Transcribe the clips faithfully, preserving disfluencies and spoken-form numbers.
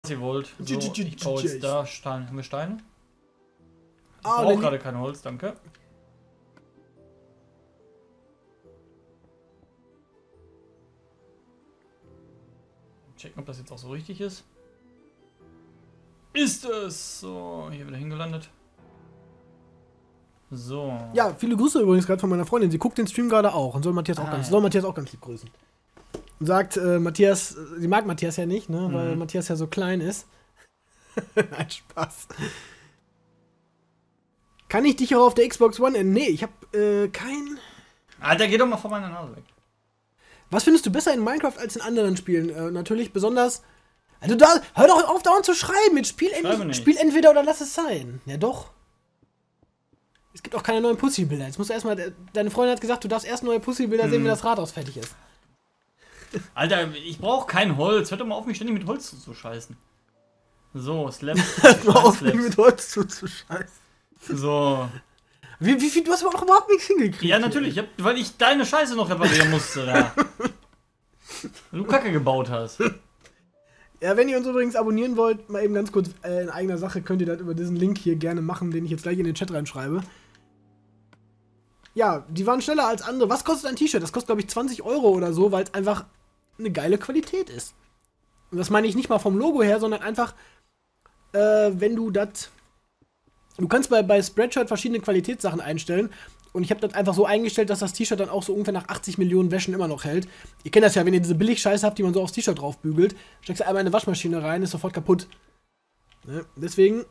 ihr wollt. So, ich baue jetzt da Stein. Haben wir Steine? Ich Ah, brauche gerade kein Holz, danke. Checken, ob das jetzt auch so richtig ist. Ist es! So, hier wieder hingelandet. So. Ja, viele Grüße übrigens gerade von meiner Freundin. Sie guckt den Stream gerade auch und soll Matthias auch ah, ganz, ja. soll Matthias auch ganz lieb grüßen. Und sagt, äh, Matthias, sie mag Matthias ja nicht, ne, mhm. weil Matthias ja so klein ist. Nein, Spaß. Kann ich dich auch auf der Xbox One enden? Nee, ich hab äh, kein... Alter, geh doch mal vor meiner Nase weg. Was findest du besser in Minecraft als in anderen Spielen? Äh, natürlich besonders... Also da, hör doch auf, dauernd zu schreiben. Jetzt spiel, ent spiel entweder oder lass es sein. Ja doch. Es gibt auch keine neuen Pussy-Bilder. Jetzt musst du erstmal... Deine Freundin hat gesagt, du darfst erst neue Pussy-Bilder hm. sehen, wenn das Rathaus fertig ist. Alter, ich brauche kein Holz. Hört doch mal auf, mich ständig mit Holz zu, zu scheißen. So, Slab. Hört mal auf, mich mit Holz zu, zu scheißen. So. Wie, wie viel? Du hast aber auch überhaupt nichts hingekriegt. Ja, natürlich. Ich hab, weil ich deine Scheiße noch reparieren musste da. Weil du Kacke gebaut hast. Ja, wenn ihr uns übrigens abonnieren wollt, mal eben ganz kurz äh, in eigener Sache, könnt ihr das über diesen Link hier gerne machen, den ich jetzt gleich in den Chat reinschreibe. Ja, die waren schneller als andere. Was kostet ein T-Shirt? Das kostet, glaube ich, zwanzig Euro oder so, weil es einfach eine geile Qualität ist. Und das meine ich nicht mal vom Logo her, sondern einfach, äh, wenn du das... Du kannst bei, bei Spreadshirt verschiedene Qualitätssachen einstellen. Und ich habe das einfach so eingestellt, dass das T-Shirt dann auch so ungefähr nach achtzig Millionen Wäschen immer noch hält. Ihr kennt das ja, wenn ihr diese Billig-Scheiße habt, die man so aufs T-Shirt drauf bügelt, steckst du einmal in eine Waschmaschine rein, ist sofort kaputt. Ne? Deswegen...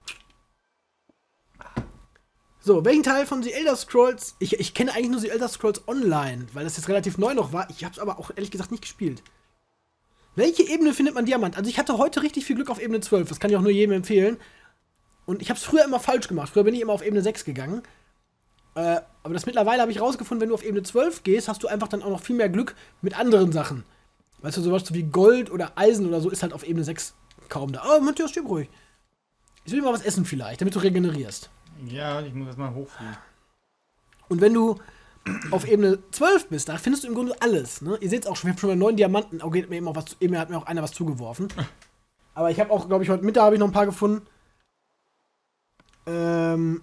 So, welchen Teil von The Elder Scrolls... Ich, ich kenne eigentlich nur The Elder Scrolls Online, weil das jetzt relativ neu noch war. Ich habe es aber auch ehrlich gesagt nicht gespielt. Welche Ebene findet man Diamant? Also ich hatte heute richtig viel Glück auf Ebene zwölf. Das kann ich auch nur jedem empfehlen. Und ich habe es früher immer falsch gemacht. Früher bin ich immer auf Ebene sechs gegangen. Äh, aber das mittlerweile habe ich rausgefunden, wenn du auf Ebene zwölf gehst, hast du einfach dann auch noch viel mehr Glück mit anderen Sachen. Weißt du, sowas wie Gold oder Eisen oder so ist halt auf Ebene sechs kaum da. Oh, Matthias, stirb ruhig. Ich will mal was essen vielleicht, damit du regenerierst. Ja, ich muss erst mal hochfliegen. Und wenn du auf Ebene zwölf bist, da findest du im Grunde alles. Ne? Ihr seht es auch schon, wir haben schon mal neun Diamanten. Okay, mir eben, auch was, eben hat mir auch einer was zugeworfen. Aber ich habe auch, glaube ich, heute Mittag habe ich noch ein paar gefunden. Ähm...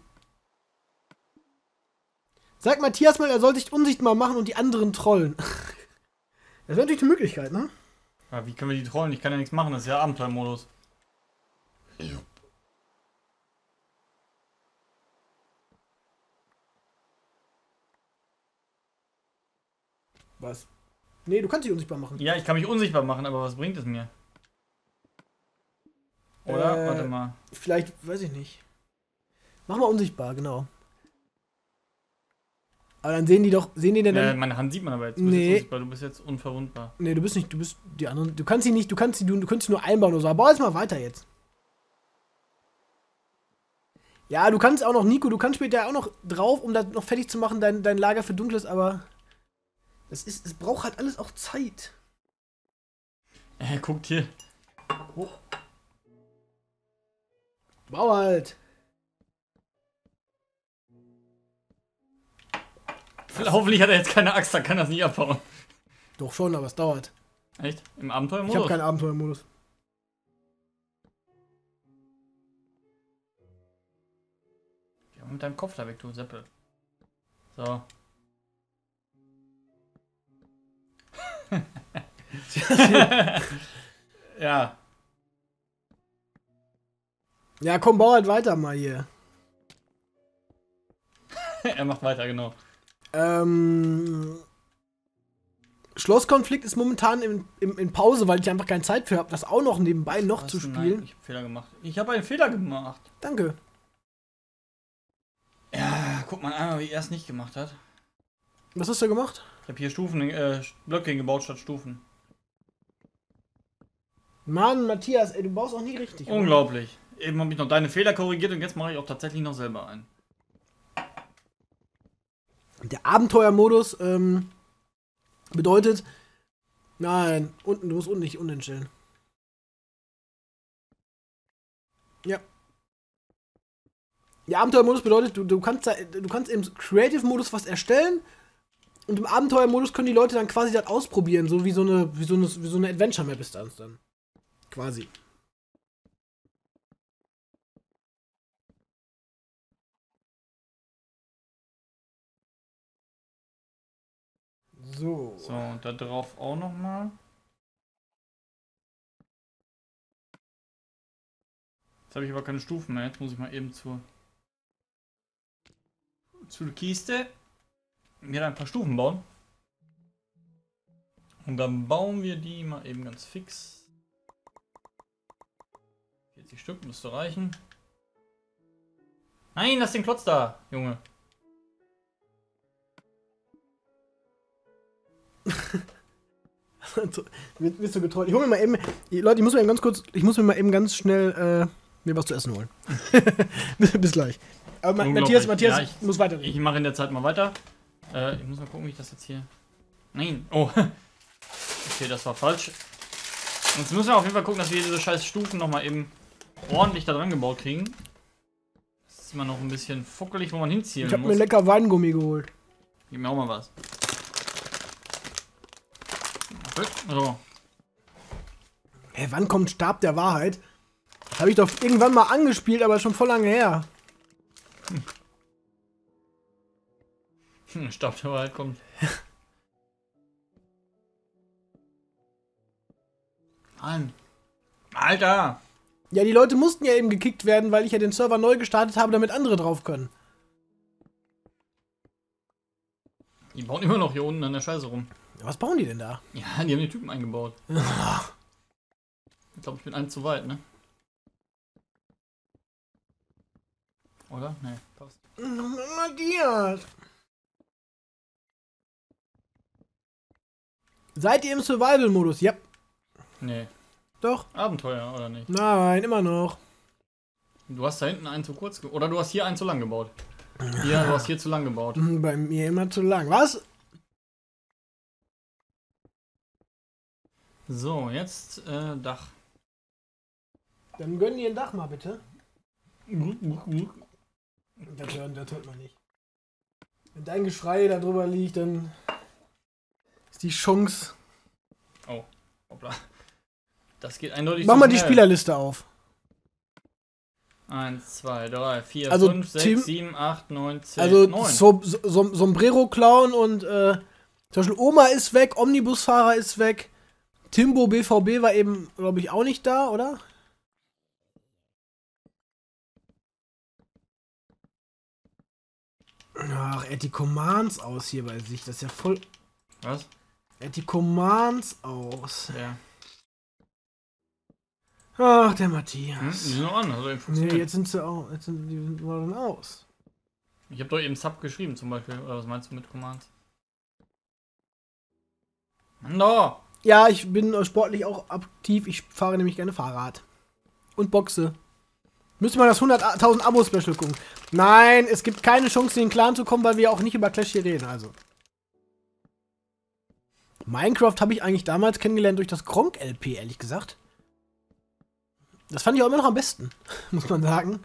Sag Matthias mal, er soll sich unsichtbar machen und die anderen trollen. Das wäre natürlich eine Möglichkeit, ne? Ja, wie können wir die trollen? Ich kann ja nichts machen, das ist ja Abenteuermodus. Ja. Was? Nee, du kannst dich unsichtbar machen. Ja, ich kann mich unsichtbar machen, aber was bringt es mir? Oder? Äh, Warte mal. Vielleicht, weiß ich nicht. Mach mal unsichtbar, genau. Aber dann sehen die doch, sehen die denn Ja, dann... meine Hand sieht man aber jetzt. Du nee. bist jetzt unsichtbar, du bist jetzt unverwundbar. Nee, du bist nicht, du bist die anderen, du kannst sie nicht, du kannst sie, du, du kannst sie nur einbauen oder so. Aber bau jetzt mal weiter jetzt. Ja, du kannst auch noch, Nico, du kannst später auch noch drauf, um das noch fertig zu machen, dein, dein Lager für Dunkles, aber... Es ist, es braucht halt alles auch Zeit. Äh, guckt hier. Oh. Bau halt. Hoffentlich hat er jetzt keine Axt, da kann er das nicht abbauen. Doch schon, aber es dauert. Echt? Im Abenteuermodus? Ich habe keinen Abenteuermodus. Ja, mit deinem Kopf da weg, du Seppel. So. Ja. Ja, komm, bau halt weiter mal hier. Er macht weiter, genau. Ähm, Schlosskonflikt ist momentan in, in, in Pause, weil ich einfach keine Zeit für habe, das auch noch nebenbei noch Was? zu spielen. Nein, ich habe Fehler gemacht. Ich habe einen Fehler gemacht. Danke. Ja, guck mal einmal, wie er es nicht gemacht hat. Was hast du gemacht? Ich habe hier Stufen, äh, Blöcke hingebaut statt Stufen. Mann, Matthias, ey, du baust auch nie richtig. Unglaublich. Oder? Eben habe ich noch deine Fehler korrigiert und jetzt mache ich auch tatsächlich noch selber einen. Der Abenteuermodus ähm, bedeutet, nein, unten, du musst unten nicht unten stellen. Ja. Der Abenteuermodus bedeutet, du, du kannst da, du kannst im Creative-Modus was erstellen und im Abenteuermodus können die Leute dann quasi das ausprobieren, so wie so eine, wie so eine, wie so eine Adventure-Map ist das dann. Quasi. So. So, und da drauf auch nochmal. Jetzt habe ich aber keine Stufen mehr. Jetzt muss ich mal eben zur, zur Kiste mir da ein paar Stufen bauen. Und dann bauen wir die mal eben ganz fix. vierzig Stück müsste reichen. Nein, lass den Klotz da, Junge. Bist du getrollt? Ich hol mir mal eben. Leute, ich muss mir eben ganz kurz. Ich muss mir mal eben ganz schnell äh, mir was zu essen holen. bis, bis gleich. Aber Matthias, Matthias ja, ich, muss weiter. Ich mache in der Zeit mal weiter. Äh, ich muss mal gucken, wie ich das jetzt hier. Nein. Oh. Okay, das war falsch. Und jetzt müssen wir auf jeden Fall gucken, dass wir diese scheiß Stufen nochmal eben ordentlich da dran gebaut kriegen. Das ist immer noch ein bisschen fuckelig, wo man hinziehen muss. Ich habe muss. mir lecker Weingummi geholt. Gib mir auch mal was. Okay, so. Hey, wann kommt Stab der Wahrheit? Habe ich doch irgendwann mal angespielt, aber schon voll lange her. Hm, Stab der Wahrheit kommt. Mann. Alter! Ja, die Leute mussten ja eben gekickt werden, weil ich ja den Server neu gestartet habe, damit andere drauf können. Die bauen immer noch hier unten an der Scheiße rum. Was bauen die denn da? Ja, die haben die Typen eingebaut. Ich glaube, ich bin eins zu weit, ne? Oder? Ne, passt. Matthias! Seid ihr im Survival-Modus? Ja. Nee. Doch. Abenteuer, oder nicht? Nein, immer noch. Du hast da hinten einen zu kurz gebaut. Oder du hast hier einen zu lang gebaut. Ja, du hast hier zu lang gebaut. Bei mir immer zu lang. Was? So, jetzt äh, Dach. Dann gönn dir ein Dach mal, bitte. Das hört, das hört man nicht. Wenn dein Geschrei da drüber liegt, dann ist die Chance... Oh, hoppla. Das geht eindeutig Mach zu mal die schnell. Spielerliste auf. eins, zwei, drei, vier, Also fünf, Tim- sechs, sieben, acht, neun, zehn, Also neun. so, so, Sombrero Clown und äh, zum Beispiel Oma ist weg, Omnibusfahrer ist weg. Timbo B V B war eben, glaube ich, auch nicht da, oder? Ach, er hat die Commands aus hier bei sich. Das ist ja voll... Was? Er hat die Commands aus. Ja. Ach, der Hm? Die Matthias. sind noch an, also eben Nee, funktioniert. jetzt sind sie auch. Jetzt sind die waren aus. Ich habe doch eben Sub geschrieben zum Beispiel. Oder was meinst du mit Commands? Mann doch! Ja, ich bin äh, sportlich auch aktiv. Ich fahre nämlich gerne Fahrrad. Und boxe. Müsste man das hunderttausend Abo-Special gucken. Nein, es gibt keine Chance, in den Clan zu kommen, weil wir auch nicht über Clash hier reden. Also. Minecraft habe ich eigentlich damals kennengelernt durch das Gronk-L P, ehrlich gesagt. Das fand ich auch immer noch am besten, muss man sagen.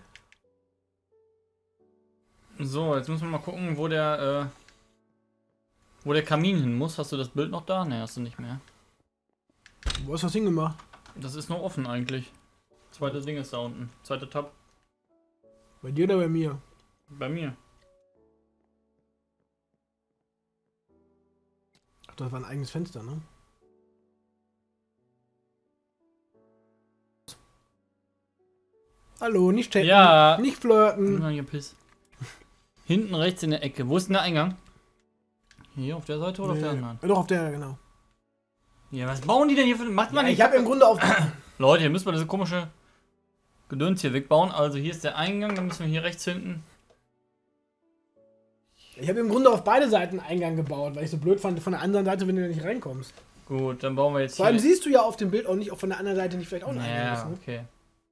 So, jetzt müssen wir mal gucken, wo der, äh, wo der Kamin hin muss. Hast du das Bild noch da? Ne, hast du nicht mehr. Wo hast du das hingemacht? Das ist noch offen eigentlich. Zweite Ding ist da unten. Zweite Tab. Bei dir oder bei mir? Bei mir. Ach, das war ein eigenes Fenster, ne? Hallo, nicht chatten. Ja. Nicht flirten. Na, ihr Piss. Hinten rechts in der Ecke. Wo ist denn der Eingang? Hier auf der Seite oder auf der anderen? Ja, doch, auf der, genau. Ja, was bauen die denn hier für... Macht man Ja, nicht... ich habe im Grunde auf... Leute, hier müssen wir diese komische Gedöns hier wegbauen. Also hier ist der Eingang, dann müssen wir hier rechts hinten... Ich habe im Grunde auf beide Seiten Eingang gebaut, weil ich so blöd fand, von der anderen Seite, wenn du da nicht reinkommst. Gut, dann bauen wir jetzt Vor allem hier... siehst du ja auf dem Bild auch nicht, ob von der anderen Seite nicht vielleicht auch ein Eingang Ja, ist. Ne? okay.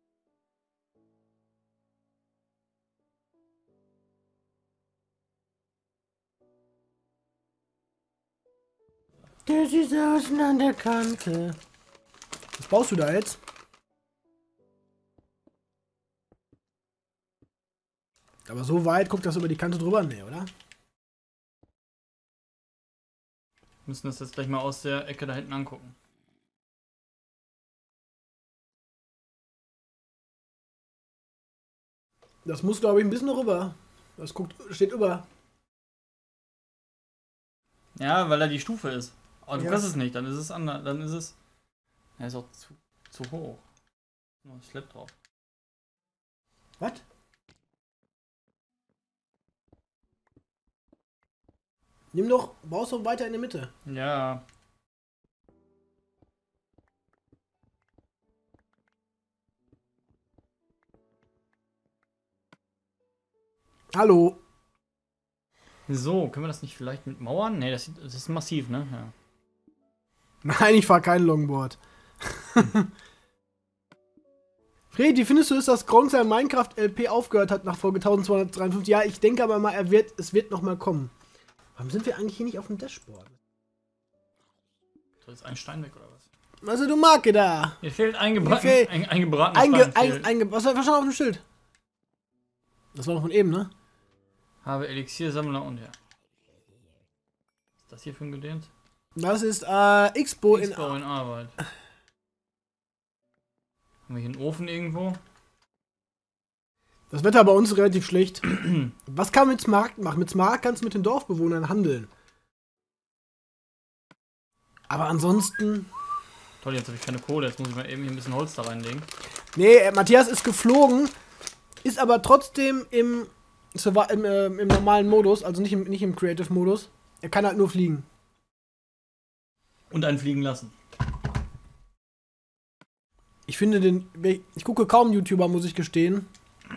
Das ist außen an der Kante. Was baust du da jetzt? Aber so weit guckt das über die Kante drüber? Nee, oder? Wir müssen das jetzt gleich mal aus der Ecke da hinten angucken. Das muss, glaube ich, ein bisschen rüber. Das guckt, steht über. Ja, weil da die Stufe ist. Aber du Ja. kriegst es nicht, dann ist es anders. Dann ist es. Er ist auch zu, zu hoch. Nur Slap drauf. Was? Nimm doch, baust doch weiter in der Mitte. Ja. Hallo. So, können wir das nicht vielleicht mit Mauern? Ne, das, sieht- das ist massiv, ne? Ja. Nein, ich fahr kein Longboard. Fred, wie findest du es, dass Gronk sein Minecraft-L P aufgehört hat nach Folge eintausendzweihundertdreiundfünfzig? Ja, ich denke aber mal, er wird, es wird noch mal kommen. Warum sind wir eigentlich hier nicht auf dem Dashboard? Das ist ein Stein weg, oder was? Also du Marke da. Mir fehlt eingebraten, Mir fehlt ein, eingebratener Einge, Stein ein, fehlt. einge, was war was stand auf dem Schild? Das war noch von eben, ne? Habe Elixiersammler und ja. Was ist das hier für ein Gedehnt? Das ist äh, X-Bo in... Expo in Arbeit. Haben wir hier einen Ofen irgendwo? Das Wetter bei uns ist relativ schlecht. Was kann man mit Smaragd machen? Mit Smaragd kannst du mit den Dorfbewohnern handeln. Aber ansonsten... Toll, jetzt habe ich keine Kohle. Jetzt muss ich mal eben hier ein bisschen Holz da reinlegen. Nee, äh, Matthias ist geflogen, ist aber trotzdem im, Survi- im, äh, im normalen Modus, also nicht im, nicht im Creative-Modus. Er kann halt nur fliegen. Und einen fliegen lassen. Ich finde den... Ich gucke kaum YouTuber, muss ich gestehen.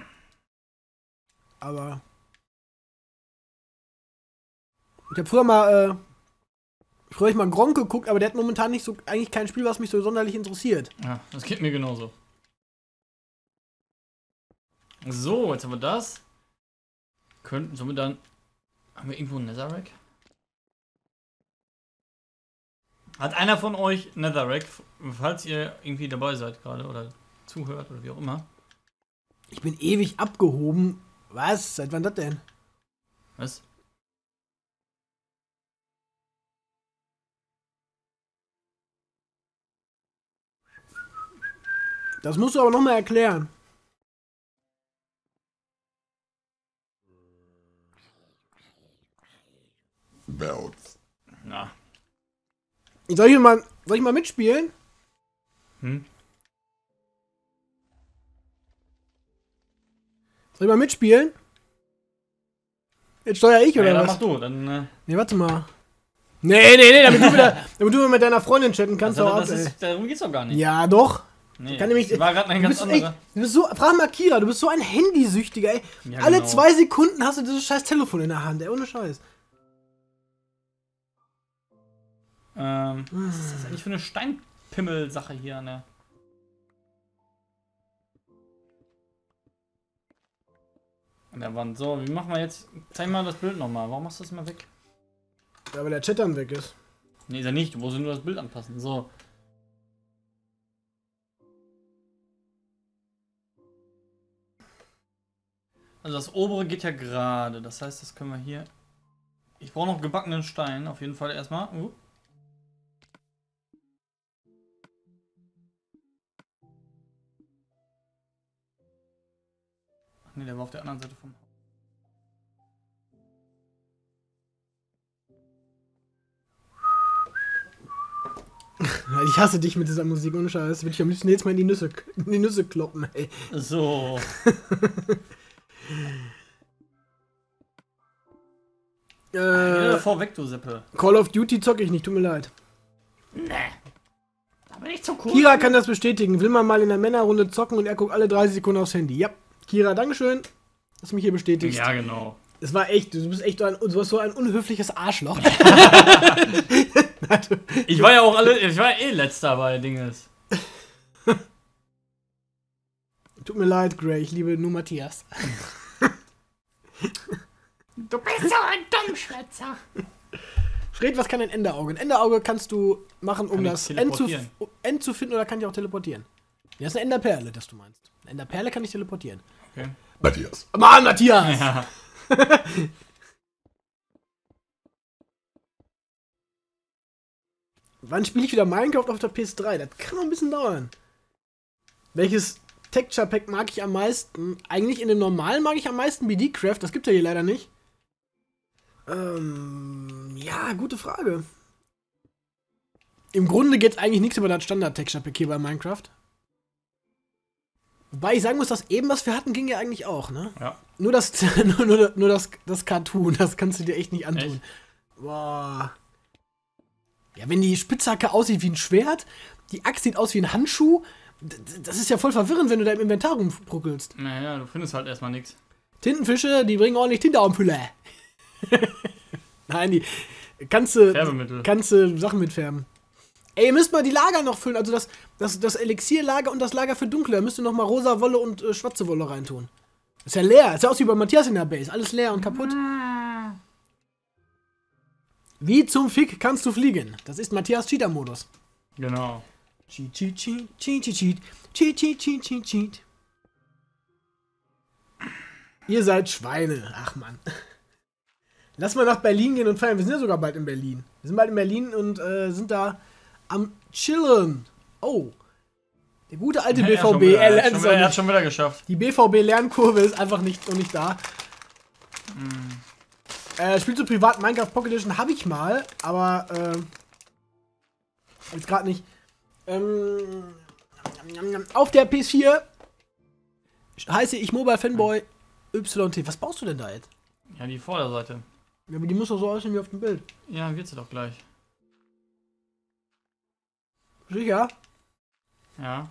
Aber... Ich habe früher mal... Äh, früher hab ich mal Gronk geguckt, aber der hat momentan nicht so... Eigentlich kein Spiel, was mich so sonderlich interessiert. Ja, das geht mir genauso. So, jetzt haben wir das. Könnten somit dann... Haben wir irgendwo ein Netherrack? Hat einer von euch Netherrack, falls ihr irgendwie dabei seid gerade oder zuhört oder wie auch immer? Ich bin ewig abgehoben. Was? Seit wann das denn? Was? Das musst du aber noch mal erklären. Bells. Na. Soll ich mal, soll ich mal mitspielen? Hm? Soll ich mal mitspielen? Jetzt steuere ich, Ja, oder dann was? mach du, dann... Äh, Nee, warte mal. Nee, nee, nee, damit du wieder, damit du mit deiner Freundin chatten kannst, also, hau ab, das ey. ist, darum geht's doch gar nicht. Ja, doch. Nee, kann nämlich- das war gerade ein Du ganz bist, echt, anderer. du bist so, frag mal Kira, du bist so ein Handysüchtiger, ey. Ja, Alle genau. zwei Sekunden hast du dieses scheiß Telefon in der Hand, ey, ohne Scheiß. Ähm, was ist das eigentlich für eine Steinpimmel-Sache hier an der... An der Wand. So, wie machen wir jetzt... Zeig mal das Bild nochmal. Warum machst du das mal weg? Ja, weil der Chat dann weg ist. Nee, ist er nicht. Du musst nur das Bild anpassen. So. Also das obere geht ja gerade. Das heißt, das können wir hier... Ich brauche noch gebackenen Stein. Auf jeden Fall erstmal. Uh. Ach nee, der war auf der anderen Seite vom... Ich hasse dich mit dieser Musik, ohne Scheiß. Würde ich am liebsten jetzt mal in die Nüsse, in die Nüsse kloppen, ey. So. Geh Äh, davor weg, du Seppe. Call of Duty zocke ich nicht, tut mir leid. Nee. Aber nicht so cool. Kira kann das bestätigen. Will man mal in der Männerrunde zocken und er guckt alle dreißig Sekunden aufs Handy. Ja, Kira, dankeschön, dass du mich hier bestätigst. Ja, genau. Es war echt, du bist echt so ein, du warst so ein unhöfliches Arschloch. Ich war ja auch alle, ich war eh letzter bei Dinges. Tut mir leid, Gray, ich liebe nur Matthias. Du bist so ein Dummschwätzer. Fred, was kann ein Enderauge? Ein Enderauge kannst du machen, um Kann ich das End zu, teleportieren? End zu finden, oder kann ich auch teleportieren? Ja, das ist eine Enderperle, das du meinst. Eine Enderperle kann ich teleportieren. Okay. Matthias. Mann, Matthias! Ja. Wann spiele ich wieder Minecraft auf der P S drei? Das kann noch ein bisschen dauern. Welches Texture Pack mag ich am meisten? Eigentlich in dem normalen mag ich am meisten B D Craft, das gibt ja hier leider nicht. Ähm, ja, gute Frage. Im Grunde geht eigentlich nichts über das Standard-Texture-Pack hier bei Minecraft. Wobei ich sagen muss, das eben, was wir hatten, ging ja eigentlich auch, ne? Ja. Nur das, nur, nur, nur das, das Cartoon, das kannst du dir echt nicht antun. Echt? Boah. Ja, wenn die Spitzhacke aussieht wie ein Schwert, die Axt sieht aus wie ein Handschuh, d- das ist ja voll verwirrend, wenn du da im Inventar rumbrückelst. Naja, du findest halt erstmal nichts. Tintenfische, die bringen ordentlich Tinte auf den Füller. Nein, die kannst du, Färbemittel. kannst du Sachen mitfärben. Ey, ihr müsst mal die Lager noch füllen, also das, das, das Elixierlager und das Lager für Dunkle, da müsst ihr noch mal rosa Wolle und äh, schwarze Wolle reintun. Ist ja leer, ist ja aus wie bei Matthias in der Base, alles leer und kaputt. Wie zum Fick kannst du fliegen? Das ist Matthias Cheater-Modus. Genau. Cheat, cheat, cheat, cheat, cheat, cheat, cheat, cheat, cheat, cheat, cheat. Ihr seid Schweine, ach man. Lass mal nach Berlin gehen und feiern, wir sind ja sogar bald in Berlin. Wir sind bald in Berlin und äh, sind da am Chillen. Oh. Der gute alte Ja, B V schon B, wieder, er er, hat lernt schon es wieder, noch er hat nicht. schon wieder geschafft. Die B V B-Lernkurve ist einfach nicht, noch nicht da. Mm. Äh, spielst du privat Minecraft Pocket Edition? Habe ich mal, aber äh, jetzt gerade nicht. Ähm, auf der P S vier heiße ich Mobile Fanboy Y T. Was baust du denn da jetzt? Ja, die Vorderseite. Ja, aber die muss doch so aussehen wie auf dem Bild. Ja, wird sie doch gleich. Sicher? Ja.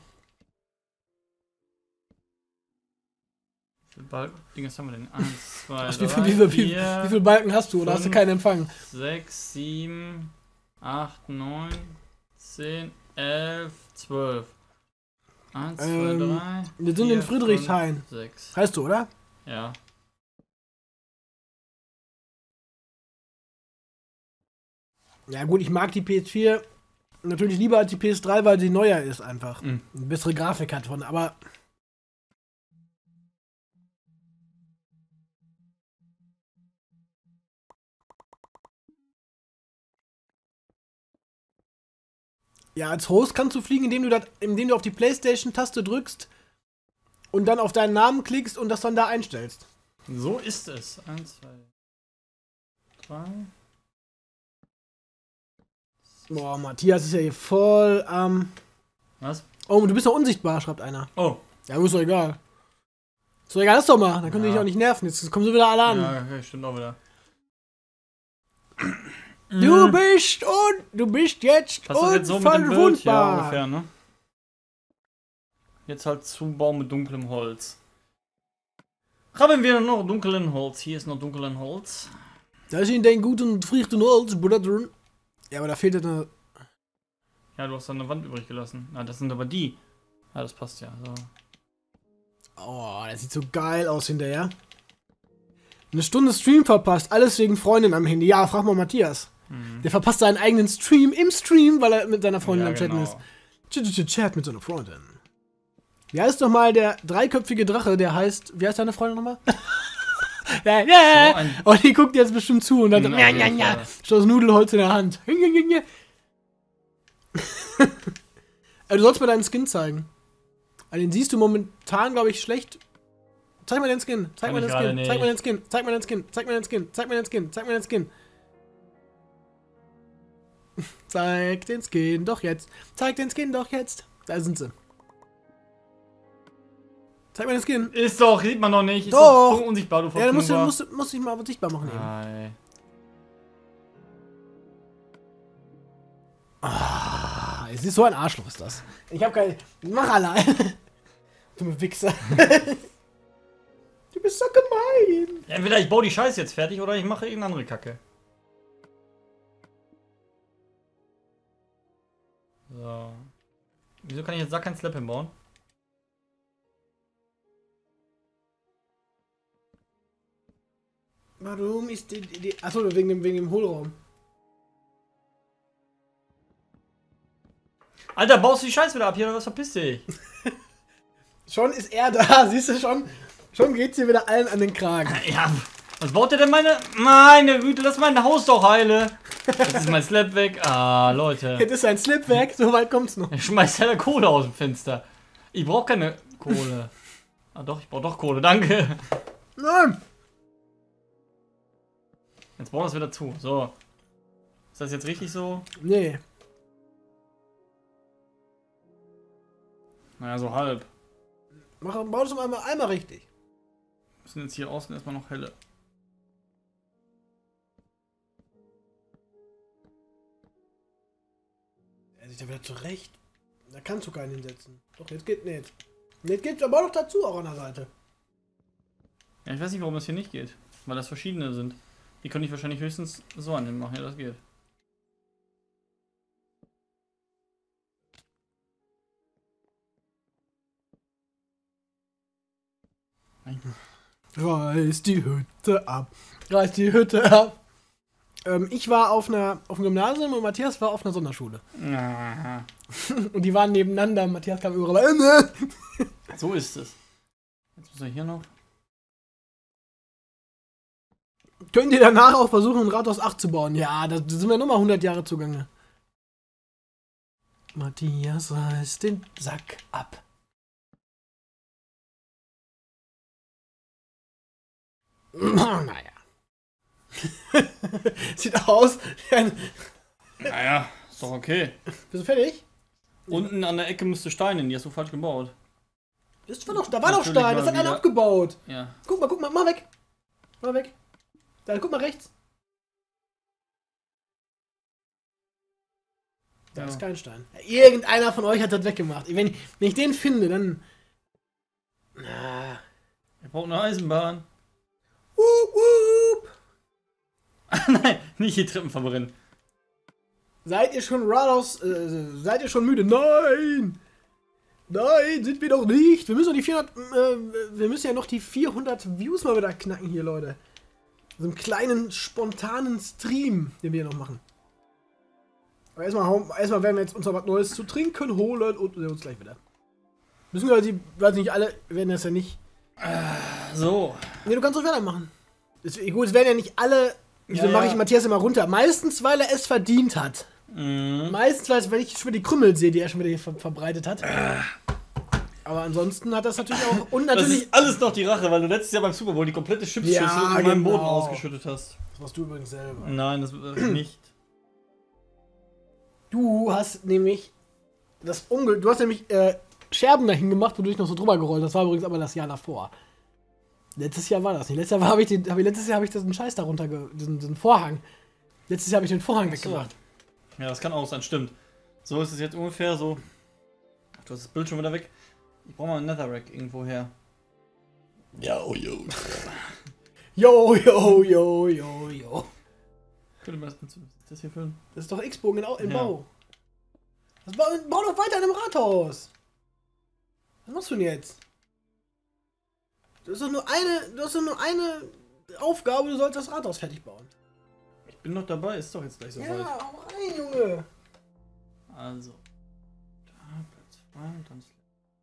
Wie viele Balken? Dinge haben wir denn? Eins, zwei, Was, drei, wie, viel, wie, viel, wie, vier, wie viele Balken hast du? Oder hast du fünf, keinen Empfang? sechs, sieben, acht, neun, zehn, elf, zwölf. Eins, Ähm, zwei, drei. Wir sind vier, in Friedrichshain. fünf, sechs. Heißt du, oder? Ja. Ja gut, ich mag die P S vier natürlich lieber als die P S drei, weil sie neuer ist einfach. Mhm. Eine bessere Grafik hat von, aber... Ja, als Host kannst du fliegen, indem du, das, indem du auf die PlayStation-Taste drückst und dann auf deinen Namen klickst und das dann da einstellst. So ist es. Eins, zwei, drei. Boah, Matthias ist ja hier voll am... Ähm Was? oh, du bist doch unsichtbar, schreibt einer. Oh. Ja, ist doch egal. Ist doch egal, lass doch mal. Dann können die Ja. dich auch nicht nerven. Jetzt kommen sie wieder alle an. Ja, okay, stimmt auch wieder. Du bist und du bist jetzt Das ist jetzt so mit dem Bild, ja, unverwundbar. ungefähr, ne? Jetzt halt Zubau mit dunklem Holz. Haben wir noch dunklen Holz? Hier ist noch dunklen Holz. Da ist in den guten frichten Holz, Bruder. Ja, aber da fehlt eine... Ja, du hast da eine Wand übrig gelassen. Na, das sind aber die. Ja, das passt ja. So. Oh, das sieht so geil aus hinterher. Eine Stunde Stream verpasst, alles wegen Freundin am Handy. Ja, frag mal Matthias. Mhm. Der verpasst seinen eigenen Stream im Stream, weil er mit seiner Freundin Ja, am Chatten genau. ist. Ch -ch -ch Chat mit seiner Freundin. Wie heißt doch mal der dreiköpfige Drache, der heißt... Wie heißt deine Freundin nochmal? ja, ja. So ein- Und die guckt jetzt bestimmt zu und dann so... Mhm, Ja, auf ja, jeden ja. Fall. Schon das Nudelholz in der Hand. Also, du sollst mal deinen Skin zeigen. Also, den siehst du momentan, glaube ich, schlecht. Zeig mal den Skin. Zeig Kann mal den ich gerade Skin. Zeig mal den nicht. Skin. Zeig mal den Skin. Zeig mal den Skin. Zeig mal den Skin. Zeig mal den Skin. Zeig den Skin doch jetzt. Zeig den Skin doch jetzt. Da sind sie. Zeig mal den Skin. Ist doch, sieht man doch nicht. Ist Doch. so unsichtbar, du Ja, dann musst du, Verknuber. musst, musst dich mal sichtbar machen eben. Ei. Ah, es ist so ein Arschloch, ist das. Ich hab kein... Mach allein. Du Wichser. Du bist so gemein. Ja, entweder ich baue die Scheiße jetzt fertig oder ich mache irgendeine andere Kacke. So. Wieso kann ich jetzt da kein Slap hinbauen? Warum ist die... die achso, wegen dem, wegen dem Hohlraum. Alter, baust du die Scheiße wieder ab hier oder was, verpiss dich? Schon ist er da, siehst du schon? Schon geht's hier wieder allen an den Kragen. Ja, was baut der denn meine... Meine Güte, lass mein Haus doch heile. Jetzt ist mein Slap weg. Ah, Leute. Jetzt ist sein Slip weg, so weit kommt's noch. Er schmeißt ja der Kohle aus dem Fenster. Ich brauche keine Kohle. Ah doch, ich brauche doch Kohle, danke. Nein! Jetzt bauen wir es wieder zu. So. Ist das jetzt richtig so? Nee. Naja, so halb. Mach, bau das einmal, einmal richtig. Wir müssen jetzt hier außen erstmal noch helle. Er sich da wieder zurecht. Da kannst du keinen hinsetzen. Doch, jetzt geht nicht. Jetzt geht's aber noch dazu, auch an der Seite. Ja, ich weiß nicht, warum das hier nicht geht. Weil das verschiedene sind. Die könnte ich wahrscheinlich höchstens so an dem machen. Ja, das geht. Reiß die Hütte ab. Reiß die Hütte ab. Ähm, ich war auf einer auf dem Gymnasium und Matthias war auf einer Sonderschule. Aha. Und die waren nebeneinander. Matthias kam über, aber äh, So ist es. Jetzt müssen wir hier noch. Könnt ihr danach auch versuchen, ein Rathaus acht zu bauen? Ja, da sind wir nochmal hundert Jahre zugange. Matthias reißt den Sack ab. Naja. Sieht aus. Naja, ist doch okay. Bist du fertig? Unten an der Ecke müsste Stein hin, die hast du falsch gebaut. Das war doch, da war doch Natürlich Stein, das mal hat einer wieder- abgebaut. Ja. Guck mal, guck mal, mach weg. Mach weg. Da, guck mal rechts. Da Ja. ist kein Stein. Irgendeiner von euch hat das weggemacht. Wenn ich, wenn ich den finde, dann. Na. Wir brauchen eine Eisenbahn. Wup, wup. Nein, nicht die Treppen verbrennen. Seid ihr schon Rathaus, äh, seid ihr schon müde? Nein! Nein, sind wir doch nicht. Wir müssen doch die vierhundert, äh, wir müssen ja noch die vierhundert Views mal wieder knacken hier, Leute. So einen kleinen, spontanen Stream, den wir hier noch machen. Aber erstmal, hauen- erstmal werden wir jetzt uns noch was Neues zu trinken holen und sehen uns gleich wieder. Müssen wir die, weiß nicht, alle werden das ja nicht. So. Ne, du kannst doch weitermachen. Es, gut, es werden ja nicht alle. Wieso Ja, mache ja. ich Matthias immer runter? Meistens, weil er es verdient hat. Mhm. Meistens, weil, weil ich schon wieder die Krümmel sehe, die er schon wieder hier ver verbreitet hat. Aber ansonsten hat das natürlich auch. Und Das natürlich. ist alles noch die Rache, weil du letztes Jahr beim Super Bowl die komplette Chipsschüssel Ja, in meinem genau. Boden ausgeschüttet hast. Das machst du übrigens selber. Nein, das äh, nicht. Du hast nämlich. Das Unglück. Du hast nämlich äh, Scherben dahin gemacht, wo du dich noch so drüber gerollt hast. Das war übrigens aber das Jahr davor. Letztes Jahr war das nicht. Letztes Jahr habe ich, den, hab ich, letztes Jahr hab ich diesen Scheiß darunter, ge diesen, diesen Vorhang. Letztes Jahr habe ich den Vorhang Ach so. weggemacht. Ja, das kann auch sein, stimmt. So ist es jetzt ungefähr so. Ach, du hast das Bild schon wieder weg. Ich brauche mal ein Netherrack irgendwo her. Ja, oh, yo. Yo, yo, yo, yo, yo. Könnte man das, was ist das hier für ein? Das ist doch X-Bogen in, Au- im Ja. Bau. Das bau, bau doch weiter in einem Rathaus. Was machst du denn jetzt? Du hast doch nur eine, du hast doch nur eine Aufgabe, du sollst das Rathaus fertig bauen. Ich bin noch dabei, ist doch jetzt gleich so weit. Ja, hau rein, Junge. Also. Da, Platz zwei und dann Slab.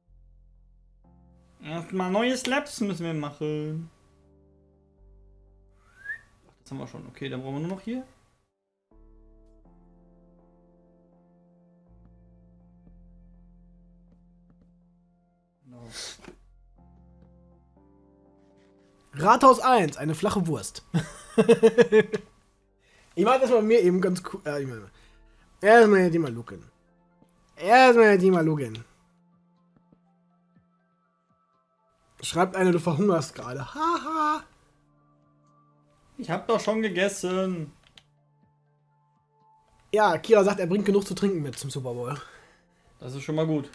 Erstmal neue Slabs müssen wir machen. Ach, das haben wir schon. Okay, dann brauchen wir nur noch hier. Genau. Rathaus eins, eine flache Wurst. Ich mach das mal mir eben ganz cool. Äh, ich meine, erstmal die mal lucken. Erstmal die mal lucken. Schreibt einer, du verhungerst gerade. Haha. Ich hab doch schon gegessen. Ja, Kira sagt, er bringt genug zu trinken mit zum Super Bowl. Das ist schon mal gut.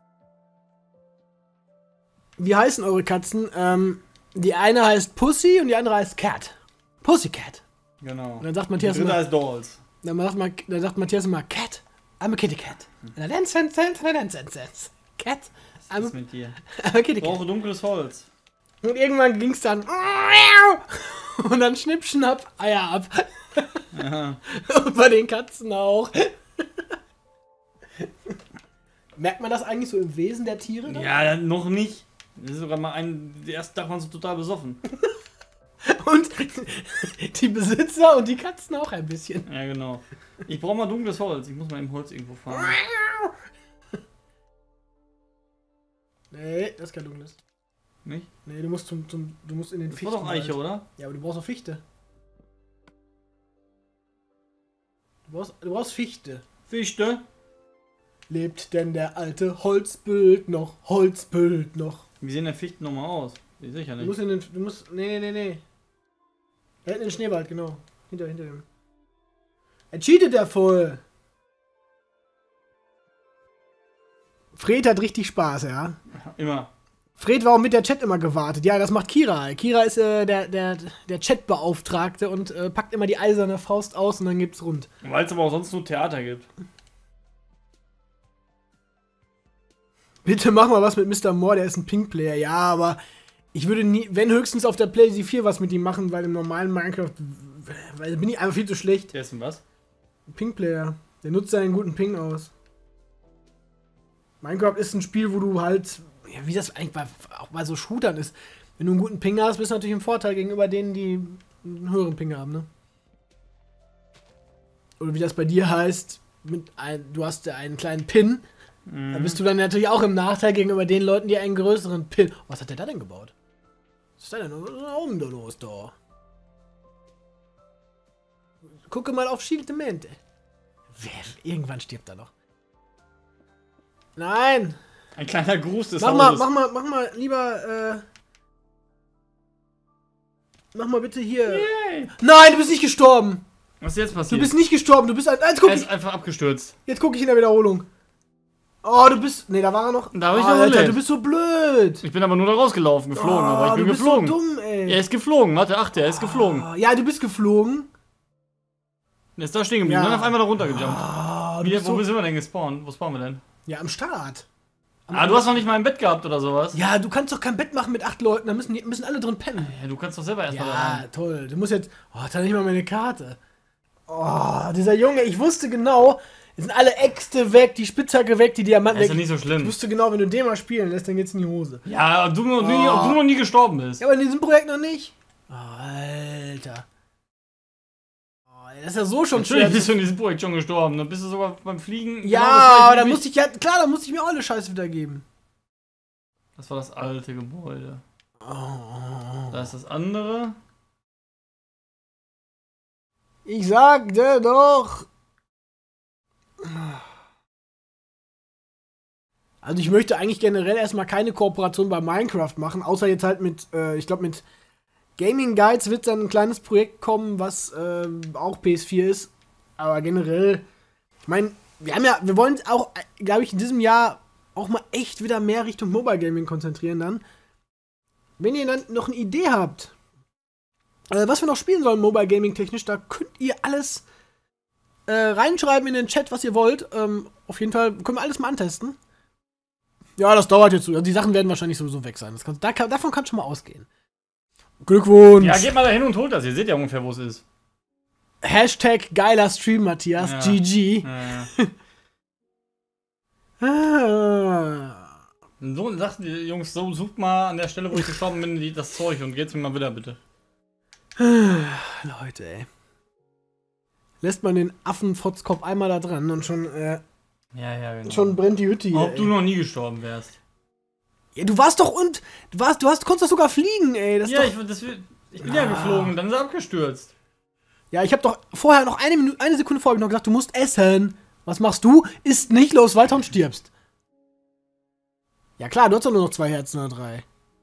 Wie heißen eure Katzen? Ähm, die eine heißt Pussy und die andere heißt Cat. Pussycat. Genau. Und dann sagt Matthias Die dritte immer, heißt Dolls. dann sagt, man, dann sagt Matthias immer, Cat, I'm a kitty cat. Und dann dance, dance, dance, dance, dance, dance. Cat, Was I'm ist mit dir? a, I'm a kitty Ich cat. brauche dunkles Holz. Und irgendwann ging's dann und dann schnipp, schnapp, Eier ab. Ja. Und bei den Katzen auch. Merkt man das eigentlich so im Wesen der Tiere? Dann? Ja, noch nicht. Das ist sogar mal ein. Der erste Tag waren sie total besoffen. Und die Besitzer und die Katzen auch ein bisschen. Ja, genau. Ich brauche mal dunkles Holz. Ich muss mal im Holz irgendwo fahren. Nee, das ist kein dunkles. Nicht? Nee, du musst zum, zum du musst in den Das war doch Eiche, oder? Ja, aber du brauchst auch Fichte. brauchst, du brauchst Fichte. Fichte. Lebt denn der alte Holzbild noch? Holzbild noch. Wie sehen denn Fichten nochmal aus? Die sicher Du nicht. musst in den. Du musst. Nee, nee, nee. Er hat den Schneewald, genau. Hinter, hinter ihm. Er cheatet ja voll. Fred hat richtig Spaß, ja. Immer. Fred war auch mit der Chat immer gewartet. Ja, das macht Kira. Kira ist äh, der, der, der Chatbeauftragte und äh, packt immer die eiserne Faust aus und dann gibt's rund. Weil es aber auch sonst nur Theater gibt. Bitte mach mal was mit Mister Moore, der ist ein Pink-Player. Ja, aber ich würde nie, wenn höchstens auf der PlayStation vier was mit ihm machen, weil im normalen Minecraft, weil da bin ich einfach viel zu schlecht. Der ist denn was? Ping-Player. Der nutzt seinen guten Ping aus. Minecraft ist ein Spiel, wo du halt, ja, wie das eigentlich bei, auch bei so Shootern ist, wenn du einen guten Ping hast, bist du natürlich im Vorteil gegenüber denen, die einen höheren Ping haben, ne? Oder wie das bei dir heißt, mit ein, du hast ja einen kleinen Pin, mhm. Da bist du dann natürlich auch im Nachteil gegenüber den Leuten, die einen größeren Pin. Was hat der da denn gebaut? Was ist da denn? Was ist da oben da los, da? Gucke mal auf Schildamente. Irgendwann stirbt er noch. Nein! Ein kleiner Gruß des Mach mal, Hauses. mach mal, mach mal lieber, äh... Mach mal bitte hier... Yay. Nein, du bist nicht gestorben! Was ist jetzt Du passiert? bist nicht gestorben, du bist ein... Jetzt guck er ich, ist einfach abgestürzt. jetzt guck ich in der Wiederholung. Oh, du bist... Ne, da war er noch. Da hab ich oh, noch Alter, überlebt. du bist so blöd. Ich bin aber nur da rausgelaufen, geflogen, oh, aber ich bin du bist geflogen. so dumm, ey. Er ist geflogen, warte, achte, er ist geflogen. Oh, ja, du bist geflogen. Er ist da stehen geblieben, Ja. dann auf einmal da runtergejumpt. Oh, du Wie, bist wo so, sind wir denn gespawnt? Wo spawnen wir denn? ja, am Start. Ah, du hast noch nicht mal ein Bett gehabt oder sowas? Ja, du kannst doch kein Bett machen mit acht Leuten, da müssen, die, müssen alle drin pennen. Ja, du kannst doch selber erstmal da Ja, rein. toll. Du musst jetzt... Oh, hat er nicht mal meine Karte. Oh, dieser Junge, ich wusste genau, es sind alle Äxte weg, die Spitzhacke weg, die Diamanten Das ist weg. ja nicht so Ich schlimm. wusste genau, wenn du den mal spielen lässt, dann geht's in die Hose. Ja, ob du, noch nie, Oh. ob du noch nie gestorben bist. Ja, aber in diesem Projekt noch nicht. Oh, Alter. Oh, das ist ja so schon Natürlich schwer. bist du in diesem Projekt schon gestorben. Dann bist du sogar beim Fliegen. Ja, genau das gleiche aber da wie musste ich ja, klar, da musste ich mir auch alle Scheiße wieder geben. Das war das alte Gebäude. Oh. Da ist das andere. Ich sagte doch. Also ich möchte eigentlich generell erstmal keine Kooperation bei Minecraft machen, außer jetzt halt mit, äh, ich glaube mit Gaming Guides wird dann ein kleines Projekt kommen, was äh, auch P S vier ist. Aber generell, ich meine, wir haben ja, wir wollen auch, glaube ich, in diesem Jahr auch mal echt wieder mehr Richtung Mobile Gaming konzentrieren dann. Wenn ihr dann noch eine Idee habt, äh, was wir noch spielen sollen, Mobile Gaming technisch, da könnt ihr alles äh, reinschreiben in den Chat, was ihr wollt. Ähm, auf jeden Fall können wir alles mal antesten. Ja, das dauert jetzt so. Also die Sachen werden wahrscheinlich sowieso weg sein. Das kann, da kann, davon kann schon mal ausgehen. Glückwunsch! Ja, geht mal da hin und holt das. Ihr seht ja ungefähr, wo es ist. Hashtag geiler Stream, Matthias. Ja. G G. Ja. Ah. So sagt die Jungs, so sucht mal an der Stelle, wo ich gestorben bin, die, das Zeug und geht's mir mal wieder, bitte. Leute, ey. Lässt man den Affenfotzkopf einmal da dran und schon, äh, Ja, ja, genau. schon brennt die Hütte hier. Ob du ey. noch nie gestorben wärst. Ja, du warst doch und. Du warst, du hast, konntest doch sogar fliegen, ey. Das ist Ja, doch, ich, das, ich bin ja geflogen, dann ist er abgestürzt. ja, ich hab doch vorher noch eine Minute, eine Sekunde vorher hab ich noch gesagt, du musst essen. Was machst du? Isst nicht, los weiter und stirbst. Ja klar, du hast doch nur noch zwei Herzen oder drei.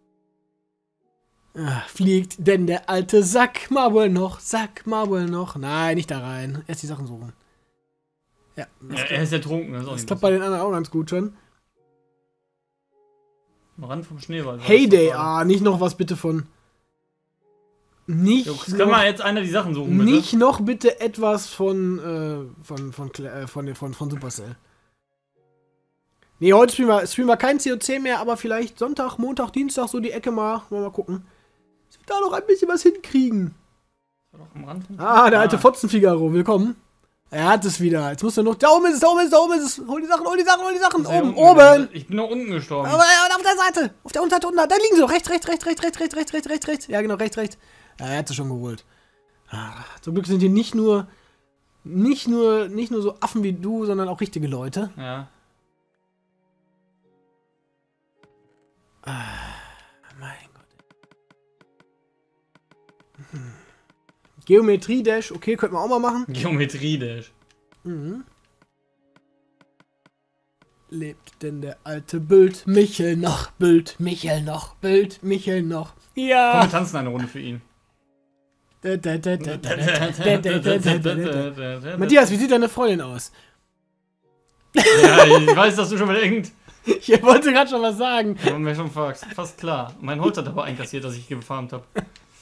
Ah, fliegt denn der alte Sack mal wohl noch? Sack mal wohl noch? Nein, nicht da rein. Erst die Sachen suchen. Ja, das, Ja, er ist ja trunken, das ist auch das nicht klappt bei den anderen auch ganz gut schon. Am Rand vom Schneewald. war Heyday, das doch gerade. ah, nicht noch was bitte von. Nicht, Jo, können noch, wir jetzt einer die Sachen suchen, bitte? nicht noch bitte etwas von, äh, von, von, Kle- äh, von, von, von Supercell. Nee, heute spielen wir, spielen wir kein C O C mehr, aber vielleicht Sonntag, Montag, Dienstag, so die Ecke mal. Mal, mal gucken. Dass wir da noch ein bisschen was hinkriegen. Das war doch am Rand vom Ah, der alte Ah. Fotzen-Figaro, willkommen. Er hat es wieder. Jetzt muss er noch. Da oben ist es, da oben ist es, da oben ist es. Hol die Sachen, hol die Sachen, hol die Sachen. Ist er Oben, unten oben. gegangen? Ich bin noch unten gestorben. Aber äh, auf der Seite. Auf der Unterseite, unten. Da liegen sie doch. Rechts, rechts, rechts, rechts, rechts, rechts, rechts, rechts, rechts, rechts. Ja, genau, rechts, rechts. Ja, er hat sie schon geholt. Ah, zum Glück sind hier nicht nur. Nicht nur, nicht nur so Affen wie du, sondern auch richtige Leute. Ja. Ah, mein Gott. Hm. Geometrie-Dash, okay, könnten wir auch mal machen. Geometrie-Dash. Mhm. Lebt denn der alte Bült Michel noch? Bült Michel noch? Bült Michel noch? Komm, Ja! wir tanzen eine Runde für ihn. Matthias, Matthias, wie sieht deine Freundin aus? ja, ich weiß, dass du schon wieder irgend... Ich wollte gerade schon was sagen. War mir schon fast, fast klar. Mein Holz hat aber einkassiert, dass ich gefarmt habe.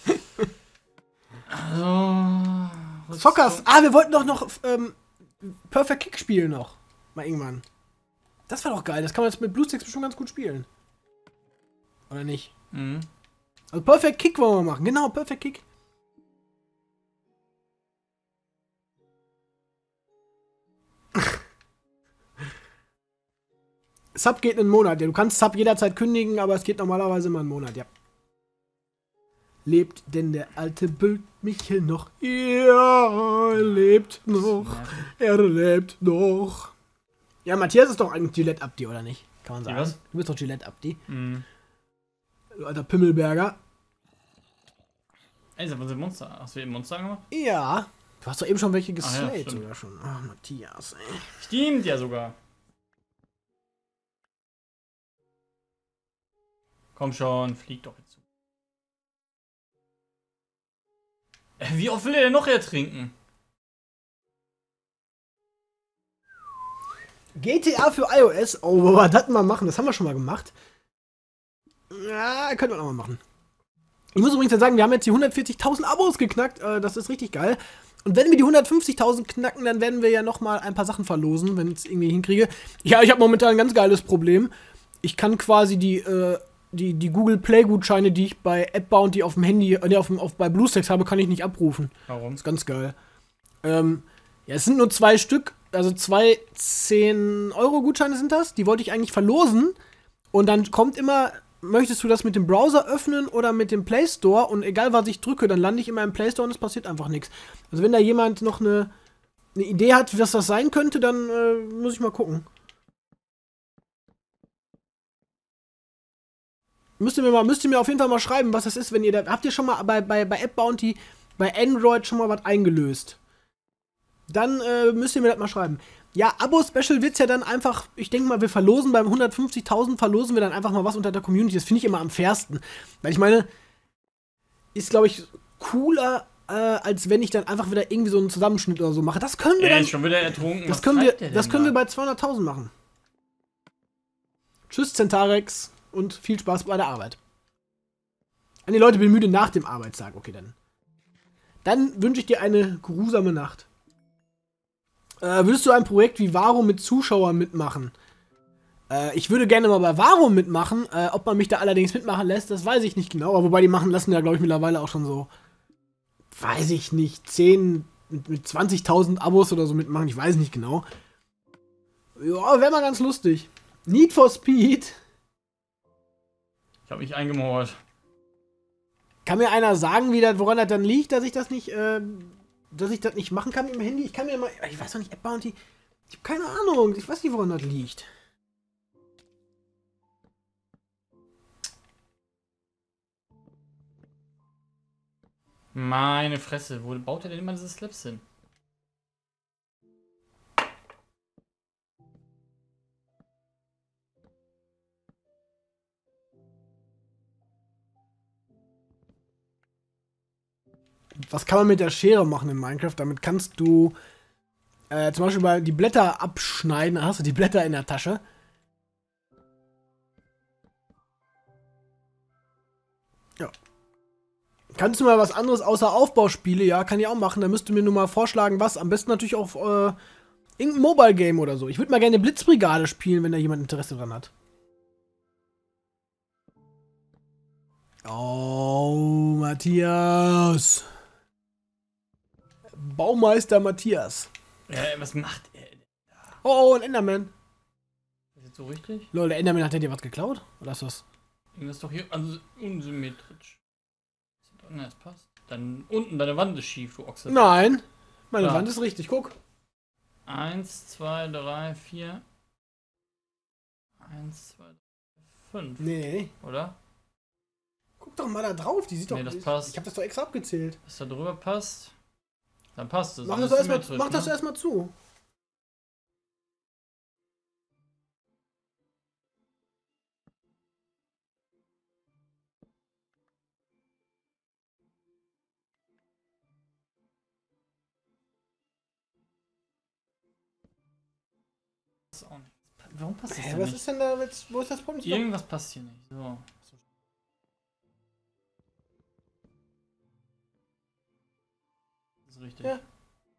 Also... Sockers. Ah, wir wollten doch noch ähm, Perfect Kick spielen noch. Mal irgendwann. Das war doch geil. Das kann man jetzt mit BlueStacks bestimmt ganz gut spielen. Oder nicht? Mhm. Also Perfect Kick wollen wir machen. Genau, Perfect Kick. Sub geht einen Monat. Ja, du kannst Sub jederzeit kündigen, aber es geht normalerweise immer einen Monat, ja. Lebt denn der alte Bült Michel noch? Ja, er lebt noch. Er lebt noch. Ja, Matthias ist doch eigentlich Gillette Abdi, oder nicht? Kann man sagen. Ja, was? Du bist doch Gillette Abdi. Mhm. Du alter Pimmelberger. Ey, sind wir Monster? Hast du eben Monster gemacht? Ja. Du hast doch eben schon welche Ach ja, geslayt stimmt. sogar schon. Ach, Matthias, ey. Stimmt ja sogar. Komm schon, flieg doch jetzt zu. Äh, Wie oft will er denn noch ertrinken? G T A für iOS. Oh, wo wir das mal machen? Das haben wir schon mal gemacht. Ja, können wir auch mal machen. Ich muss übrigens sagen, wir haben jetzt die hundertvierzigtausend Abos geknackt. Äh, das ist richtig geil. Und wenn wir die hundertfünfzigtausend knacken, dann werden wir ja noch mal ein paar Sachen verlosen, wenn ich es irgendwie hinkriege. Ja, ich habe momentan ein ganz geiles Problem. Ich kann quasi die, äh, die, die Google Play Gutscheine, die ich bei App Bounty auf dem Handy, äh, auf, dem, auf bei BlueStacks habe, kann ich nicht abrufen. Warum? Das ist ganz geil. Ähm, ja, es sind nur zwei Stück, also zwei zehn Euro Gutscheine sind das. Die wollte ich eigentlich verlosen. Und dann kommt immer, möchtest du das mit dem Browser öffnen oder mit dem Play Store? Und egal, was ich drücke, dann lande ich immer im Play Store und es passiert einfach nichts. Also wenn da jemand noch eine, eine Idee hat, was das sein könnte, dann äh, muss ich mal gucken. Müsst ihr, mir mal, müsst ihr mir auf jeden Fall mal schreiben, was das ist, wenn ihr da... Habt ihr schon mal bei, bei, bei App Bounty, bei Android schon mal was eingelöst? Dann äh, müsst ihr mir das mal schreiben. Ja, Abo-Special wird's ja dann einfach, ich denke mal, wir verlosen beim hundertfünfzigtausend, verlosen wir dann einfach mal was unter der Community. Das finde ich immer am fairsten. Weil ich meine, ist, glaube ich, cooler, äh, als wenn ich dann einfach wieder irgendwie so einen Zusammenschnitt oder so mache. Das können wir Er dann... ist schon wieder ertrunken. Das Was können wir, treibt der das denn können wir da? bei zweihunderttausend machen. Tschüss, Centarex, und viel Spaß bei der Arbeit. An die Leute, bin müde nach dem Arbeitstag. Okay, dann. Dann wünsche ich dir eine geruhsame Nacht. Äh, würdest du ein Projekt wie Varo mit Zuschauern mitmachen? Äh, ich würde gerne mal bei Varo mitmachen. Äh, ob man mich da allerdings mitmachen lässt, das weiß ich nicht genau. Aber wobei die machen lassen ja, glaube ich, mittlerweile auch schon so, weiß ich nicht, zehn mit, mit zwanzigtausend Abos oder so mitmachen. Ich weiß nicht genau. Ja, wäre mal ganz lustig. Need for Speed. Ich habe mich eingemauert. Kann mir einer sagen, wie das, woran das dann liegt, dass ich das nicht, äh, dass ich das nicht machen kann mit dem Handy? Ich kann mir mal, ich weiß noch nicht, App Bounty. Ich habe keine Ahnung. Ich weiß nicht, woran das liegt. Meine Fresse, wo baut er denn immer diese Slaps hin? Was kann man mit der Schere machen in Minecraft? Damit kannst du äh, zum Beispiel mal die Blätter abschneiden. Dann hast du die Blätter in der Tasche. Ja. Kannst du mal was anderes außer Aufbauspiele? Ja, kann ich auch machen. Da müsst ihr mir nur mal vorschlagen, was. Am besten natürlich auf äh, irgendein Mobile-Game oder so. Ich würde mal gerne Blitzbrigade spielen, wenn da jemand Interesse dran hat. Oh, Matthias. Baumeister Matthias. Äh, was macht er? Oh, ein Enderman. Ist das so richtig? Lol, der Enderman hat dir was geklaut? Oder ist das? Irgendwas ist doch hier also unsymmetrisch. Na, es passt. Dann unten, deine Wand ist schief, du Ochse. Nein. Meine Ja. Wand ist richtig, guck. Eins, zwei, drei, vier. Eins, zwei, drei, fünf. Nee. Oder? Guck doch mal da drauf, die sieht doch... Nee, das die- passt. Ich habe das doch extra abgezählt. Was da drüber passt, dann passt es. Mach Dann das ist erstmal symmetrisch, mach das ne? erstmal zu. Das auch nicht. Warum passt das Hä, denn was nicht? ist denn da jetzt? Wo ist das Problem? Irgendwas passt hier nicht. So. Das ist richtig. Ja.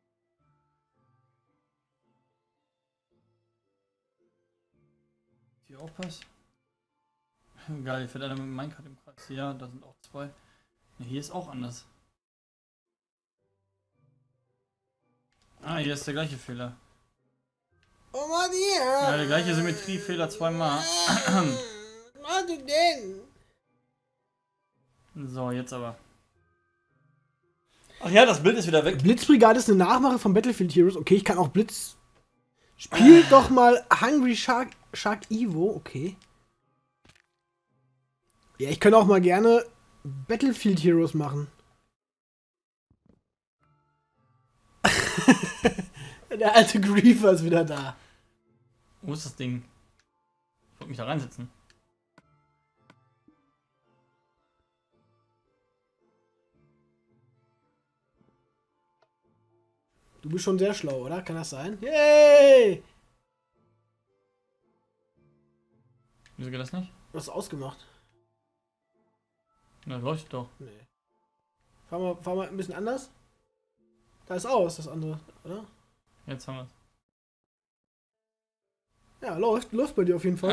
Hier auch passt. Geil, fährt einer mit dem Minecart im Kreis. Ja, da sind auch zwei. Ja, hier ist auch anders. Ah, hier ist der gleiche Fehler. Oh Mann, hier! Ja, der gleiche Symmetriefehler zweimal. Was machst du denn? So, jetzt aber. Ach ja, das Bild ist wieder weg. Blitzbrigade ist eine Nachmache von Battlefield Heroes. Okay, ich kann auch Blitz. Spiel doch mal Hungry Shark, Shark Evo. Okay. Ja, ich könnte auch mal gerne Battlefield Heroes machen. Der alte Griefer ist wieder da. Wo ist das Ding? Ich wollte mich da reinsetzen. Du bist schon sehr schlau, oder? Kann das sein? Yay! Wieso geht das nicht? Du hast es ausgemacht. Na, leuchtet doch. Nee. Fahr mal, fahr mal ein bisschen anders. Da ist aus, das andere, oder? Jetzt haben wir es. Ja, läuft, läuft bei dir auf jeden Fall.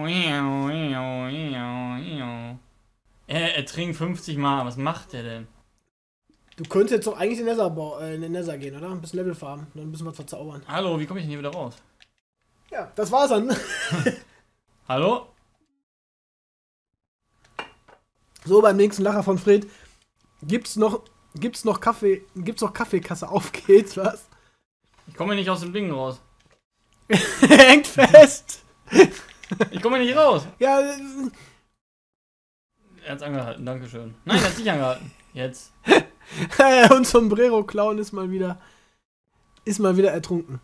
Er, er trinkt fünfzig Mal. Was macht der denn? Du könntest jetzt doch eigentlich in den Nether, äh, in den Nether gehen, oder? Ein bisschen Level farmen, dann ein bisschen was verzaubern. Hallo, wie komme ich denn hier wieder raus? Ja, das war's dann. Hallo? So, beim nächsten Lacher von Fred. Gibt's noch, gibt's noch Kaffee, gibt's noch Kaffeekasse? Auf geht's, was? Ich komme nicht aus dem Ding raus. Hängt fest! Ich komme nicht raus. Ja, Er hat's angehalten, dankeschön. Nein, er hat's nicht angehalten. Jetzt. und Sombrero-Clown ist mal wieder, ist mal wieder ertrunken.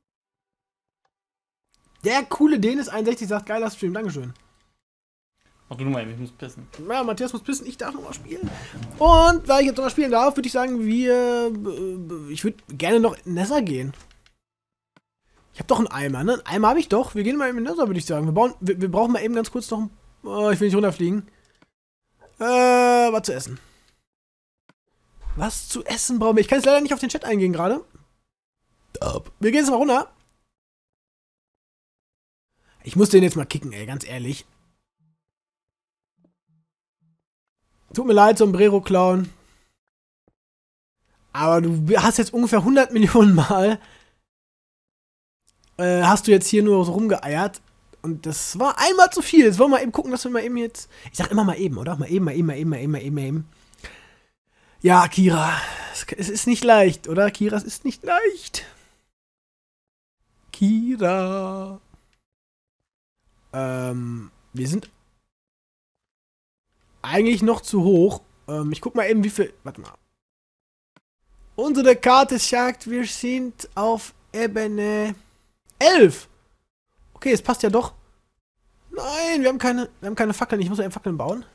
Der coole Denis einundsechzig sagt, geiler Stream, dankeschön. Mach du nur mal eben, ich muss pissen. Ja, Matthias muss pissen, ich darf noch mal spielen. Und weil ich jetzt noch mal spielen darf, würde ich sagen, wir, äh, ich würde gerne noch in Nether gehen. Ich habe doch einen Eimer, ne? Einen Eimer habe ich doch. Wir gehen mal in den Nether, würde ich sagen. Wir, bauen, wir, wir brauchen mal eben ganz kurz noch ein, oh, ich will nicht runterfliegen. Äh, was zu essen. Was zu essen brauchen wir? Ich kann jetzt leider nicht auf den Chat eingehen gerade. Wir gehen jetzt mal runter. Ich muss den jetzt mal kicken, ey, ganz ehrlich. Tut mir leid, Sombrero-Clown. Aber du hast jetzt ungefähr hundert Millionen Mal äh, hast du jetzt hier nur so rumgeeiert. Und das war einmal zu viel. Jetzt wollen wir mal eben gucken, dass wir mal eben jetzt... Ich sag immer mal eben, oder? Mal eben, mal eben, mal eben, mal eben, mal eben, mal eben. Ja, Kira. Es, es ist nicht leicht, oder? Kira, es ist nicht leicht. Kira. Ähm, wir sind eigentlich noch zu hoch. Ähm, ich guck mal eben, wie viel... Warte mal. Unsere Karte sagt, wir sind auf Ebene elf. Okay, es passt ja doch. Nein, wir haben keine, wir haben keine Fackeln. Ich muss ja eben Fackeln bauen.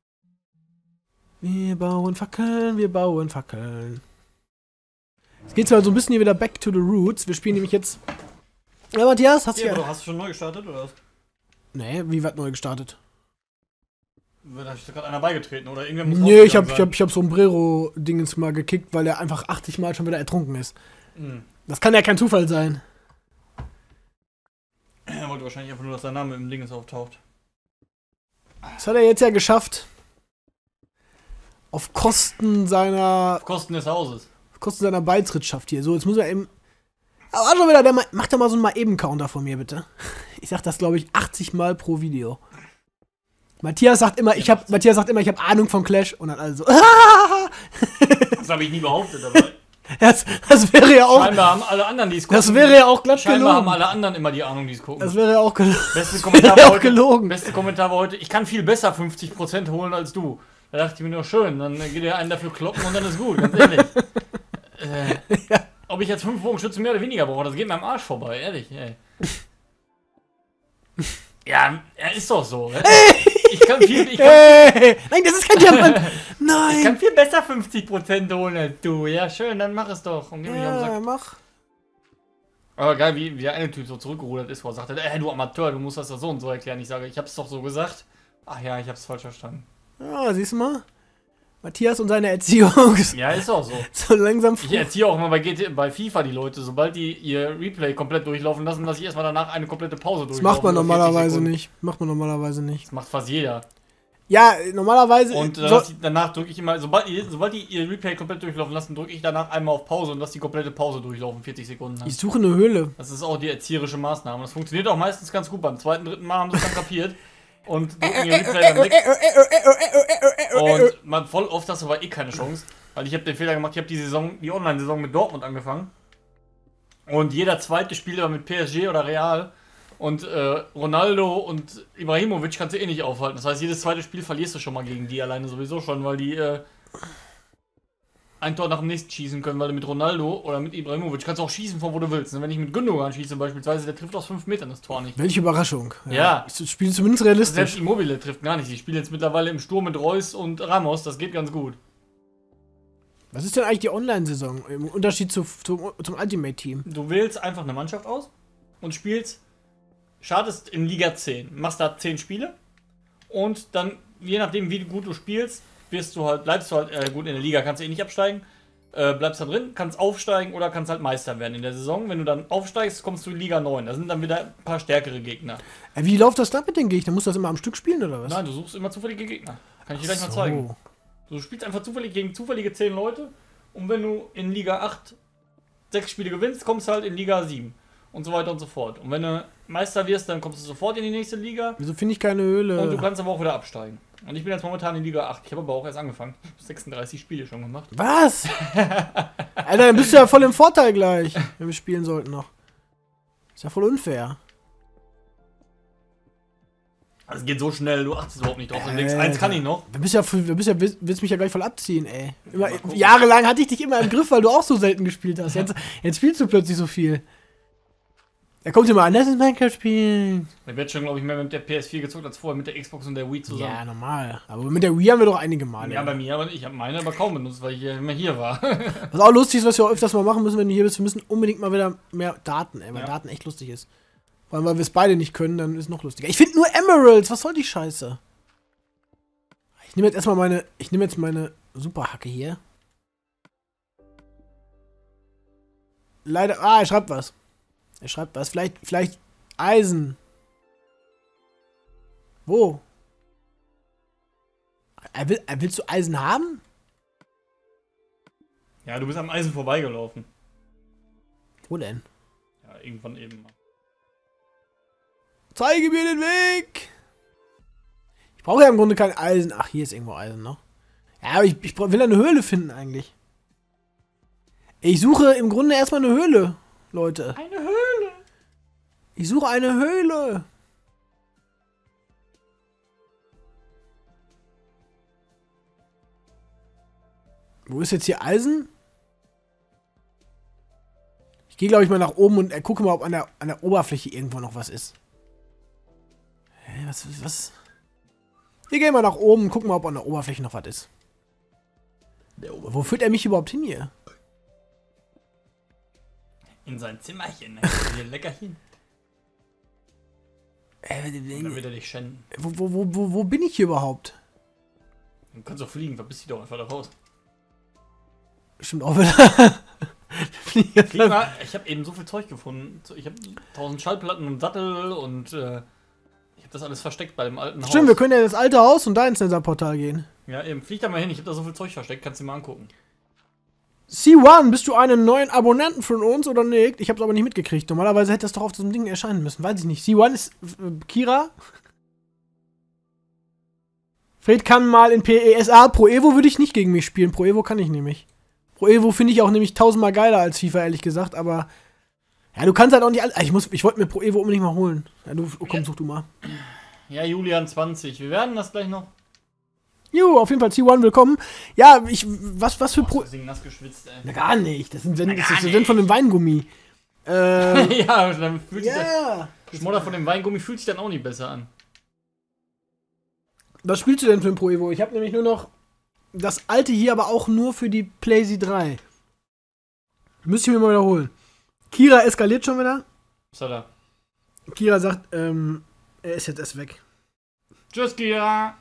Wir bauen Fackeln, wir bauen Fackeln. Es geht zwar so ein bisschen hier wieder back to the roots. Wir spielen nämlich jetzt... Ja, Matthias, hast du Ja, ja... aber hast du schon neu gestartet, oder was? Nee, wie wird neu gestartet? Da hat gerade einer beigetreten, oder? Irgendwer muss Nee, ich hab, ich sein. hab, ich hab Sombrero-Dingens mal gekickt, weil er einfach achtzig Mal schon wieder ertrunken ist. Hm. Das kann ja kein Zufall sein. Er wollte wahrscheinlich einfach nur, dass sein Name im Dingens auftaucht. Das hat er jetzt ja geschafft. Auf Kosten seiner... Auf Kosten des Hauses. Auf Kosten seiner Beitrittschaft hier. So, jetzt muss er eben... Aber schon wieder, der ma macht doch mal so einen Mal-Eben-Counter von mir, bitte. Ich sag das, glaube ich, achtzig Mal pro Video. Matthias sagt immer, ich hab, Matthias sagt immer, ich habe Ahnung von Clash. Und dann also... Das habe ich nie behauptet, aber... das, das wäre ja auch... Scheinbar haben alle anderen, die es gucken... Das wäre ja auch glatt Scheinbar haben gelogen. alle anderen immer die Ahnung, die es gucken. Das wäre ja auch gelogen. Beste Das Kommentar, wäre war auch heute, gelogen. beste Kommentar war heute, ich kann viel besser fünfzig Prozent holen als du. Da dachte ich mir nur, schön, dann geht der einen dafür kloppen und dann ist gut, ganz ehrlich. äh, Ja. Ob ich jetzt fünf Bogenschützen mehr oder weniger brauche, das geht mir am Arsch vorbei, ehrlich, ey. Ja, er ist doch so. Ich kann viel, ich kann, Hey, nein, das ist kein Diamant. Nein. ich kann viel besser fünfzig Prozent holen als du. Ja, schön, dann mach es doch. Und geh mich auf den Ja, Sack. mach. Aber geil, wie, wie der eine Typ so zurückgerudert ist, wo er sagte, ey, du Amateur, du musst das doch so und so erklären. Ich sage, ich hab's doch so gesagt. Ach ja, ich hab's falsch verstanden. Ja, siehst du mal? Matthias und seine Erziehung. Ja, ist auch so. So langsam. Ich erziehe auch immer bei, G T, bei FIFA die Leute, sobald die ihr Replay komplett durchlaufen lassen, dass ich erstmal danach eine komplette Pause durchlaufe. Das macht man normalerweise nicht. Macht man normalerweise nicht. Das macht fast jeder. Ja, normalerweise. Und äh, so die, danach drücke ich immer, sobald die, sobald die ihr Replay komplett durchlaufen lassen, drücke ich danach einmal auf Pause und lasse die komplette Pause durchlaufen, vierzig Sekunden lang. ich suche eine Höhle. Das ist auch die erzieherische Maßnahme. Das funktioniert auch meistens ganz gut. Beim zweiten, dritten Mal haben sie es dann kapiert und drücken ihr Replay dann weg. Und man, voll oft hast du aber eh keine Chance. Weil ich habe den Fehler gemacht, ich habe die Saison, die Online-Saison mit Dortmund angefangen. Und jeder zweite Spiel war mit P S G oder Real. Und äh, Ronaldo und Ibrahimovic kannst du eh nicht aufhalten. Das heißt, jedes zweite Spiel verlierst du schon mal gegen die alleine sowieso schon, weil die äh, ein Tor nach dem nächsten schießen können, weil du mit Ronaldo oder mit Ibrahimovic kannst du auch schießen, von wo du willst. Und wenn ich mit Gündogan schieße beispielsweise, der trifft aus fünf Metern das Tor nicht. Welche Überraschung. Ja. Ich spiele zumindest realistisch. Selbst Immobile trifft gar nicht. Die spielen jetzt mittlerweile im Sturm mit Reus und Ramos, das geht ganz gut. Was ist denn eigentlich die Online-Saison im Unterschied zu, zum, zum Ultimate-Team? Du wählst einfach eine Mannschaft aus und spielst, startest in Liga zehn, machst da zehn Spiele und dann, je nachdem wie gut du spielst, wirst du halt, bleibst du halt, äh, gut in der Liga kannst du eh nicht absteigen, äh, bleibst da drin, kannst aufsteigen oder kannst halt Meister werden in der Saison. Wenn du dann aufsteigst, kommst du in Liga neun, da sind dann wieder ein paar stärkere Gegner. Äh, wie läuft das da mit den Gegnern? Musst du das immer am Stück spielen oder was? Nein, du suchst immer zufällige Gegner. Kann ich dir gleich mal So. zeigen. Du spielst einfach zufällig gegen zufällige zehn Leute und wenn du in Liga acht sechs Spiele gewinnst, kommst du halt in Liga sieben und so weiter und so fort. Und wenn du Meister wirst, dann kommst du sofort in die nächste Liga. Wieso finde ich keine Höhle? Und du kannst aber auch wieder absteigen. Und ich bin jetzt momentan in Liga acht. Ich habe aber auch erst angefangen. Ich habe sechsunddreißig Spiele schon gemacht. Was? Alter, dann bist du ja voll im Vorteil gleich, wenn wir spielen sollten noch. Ist ja voll unfair. Also es geht so schnell, du achtest überhaupt nicht drauf. Äh, Und denkst, eins kann ich noch. Du bist ja, du bist ja, willst mich ja gleich voll abziehen, ey. Immer, jahrelang hatte ich dich immer im Griff, weil du auch so selten gespielt hast. Jetzt, jetzt spielst du plötzlich so viel. Er kommt immer an, das ist Minecraft-Spiel. Ich werde schon, glaube ich, mehr mit der P S vier gezockt als vorher mit der Xbox und der Wii zusammen. Ja, normal. Aber mit der Wii haben wir doch einige Male. Ja, bei mir, aber ich habe meine aber kaum benutzt, weil ich ja immer hier war. Was auch lustig ist, was wir auch öfters mal machen müssen, wenn du hier bist, wir müssen unbedingt mal wieder mehr Daten, ey, weil Ja. Daten echt lustig ist. Vor allem, weil wir es beide nicht können, dann ist es noch lustiger. Ich finde nur Emeralds, was soll die Scheiße? Ich nehme jetzt erstmal meine, ich nehme jetzt meine Superhacke hier. Leider, ah, er schreibt was. Er schreibt was, vielleicht, vielleicht Eisen. Wo? Er will, er willst du Eisen haben? Ja, du bist am Eisen vorbeigelaufen. Wo denn? Ja, irgendwann eben mal. Zeige mir den Weg! Ich brauche ja im Grunde kein Eisen. Ach, hier ist irgendwo Eisen noch. Ja, aber ich, ich brauch- will eine Höhle finden eigentlich. Ich suche im Grunde erstmal eine Höhle, Leute. Eine Höhle! Ich suche eine Höhle. Wo ist jetzt hier Eisen? Ich gehe, glaube ich, mal nach oben und äh, gucke mal, ob an der, an der Oberfläche irgendwo noch was ist. Hä, was, was? Wir gehen mal nach oben und gucken mal, ob an der Oberfläche noch was ist. Der Ober Wo führt er mich überhaupt hin hier? In sein Zimmerchen, ne? Hier Leckerchen. Äh, Und dann wird er dich schänden. wo, wo, wo, wo, wo bin ich hier überhaupt? Du kannst doch fliegen, verpiss dich doch einfach da raus. Stimmt auch wieder. Flieg mal, ich habe eben so viel Zeug gefunden. Ich habe tausend Schallplatten und Sattel und äh, ich habe das alles versteckt bei dem alten Haus. Stimmt, wir können ja in das alte Haus und da ins Nether-Portal gehen. Ja, eben, flieg da mal hin, ich habe da so viel Zeug versteckt, kannst du dir mal angucken. C eins, bist du einen neuen Abonnenten von uns oder nicht? Ich hab's aber nicht mitgekriegt. Normalerweise hätte das doch auf diesem Ding erscheinen müssen. Weiß ich nicht. C eins ist äh, Kira. Fred kann mal in P E S A. Pro Evo würde ich nicht gegen mich spielen. Pro Evo kann ich nämlich. Pro Evo finde ich auch nämlich tausendmal geiler als FIFA, ehrlich gesagt. Aber ja, du kannst halt auch nicht alles. Ich, muss- ich wollte mir Pro Evo unbedingt mal holen. Ja, du, komm, such du mal. Ja, Julian zwanzig, wir werden das gleich noch. Jo, auf jeden Fall C eins willkommen. Ja, ich, was, was für Boah, Pro... das Ding nass geschwitzt, ey. Na, gar nicht. Das sind Send- Na, das gar ist Send von dem Weingummi. Ähm, Ja, dann fühlt sich ja. der Schmodder von dem Weingummi fühlt sich dann auch nicht besser an. Was spielst du denn für ein Pro Evo? Ich habe nämlich nur noch das alte hier, aber auch nur für die PlayStation drei. Müsste ich mir mal wiederholen. Kira eskaliert schon wieder. Was hat er? Kira sagt, ähm, er ist jetzt erst weg. Tschüss, Kira!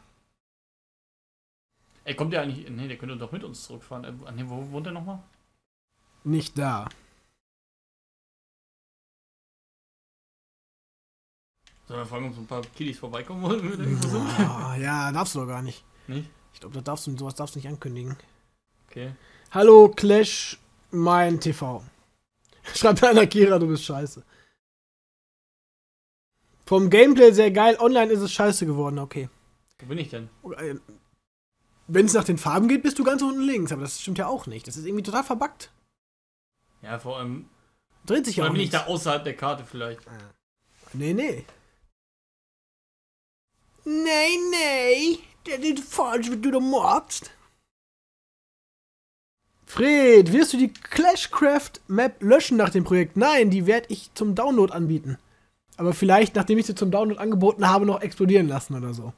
Ey, kommt der eigentlich. Ne, der könnte doch mit uns zurückfahren. Äh, ne, wo wohnt der nochmal? Nicht da. Sollen wir fragen, ob so ein paar Kiddies vorbeikommen wollen, wenn wir irgendwo sind? Oh, ja, darfst du doch gar nicht. Nicht? Ich glaube, das darfst du, sowas darfst du nicht ankündigen. Okay. Hallo, Clash, mein T V. Schreibt einer Kira, du bist scheiße. Vom Gameplay sehr geil, online ist es scheiße geworden, okay. Wo bin ich denn? Wenn es nach den Farben geht, bist du ganz unten links, aber das stimmt ja auch nicht. Das ist irgendwie total verbuggt. Ja, vor allem. Dreht sich ja Oder auch bin ich nichts. da außerhalb der Karte vielleicht? Nee, nee. Nee, nee. Das ist falsch, wie du da mobst. Fred, wirst du die Clashcraft-Map löschen nach dem Projekt? Nein, die werde ich zum Download anbieten. Aber vielleicht, nachdem ich sie zum Download angeboten habe, noch explodieren lassen oder so.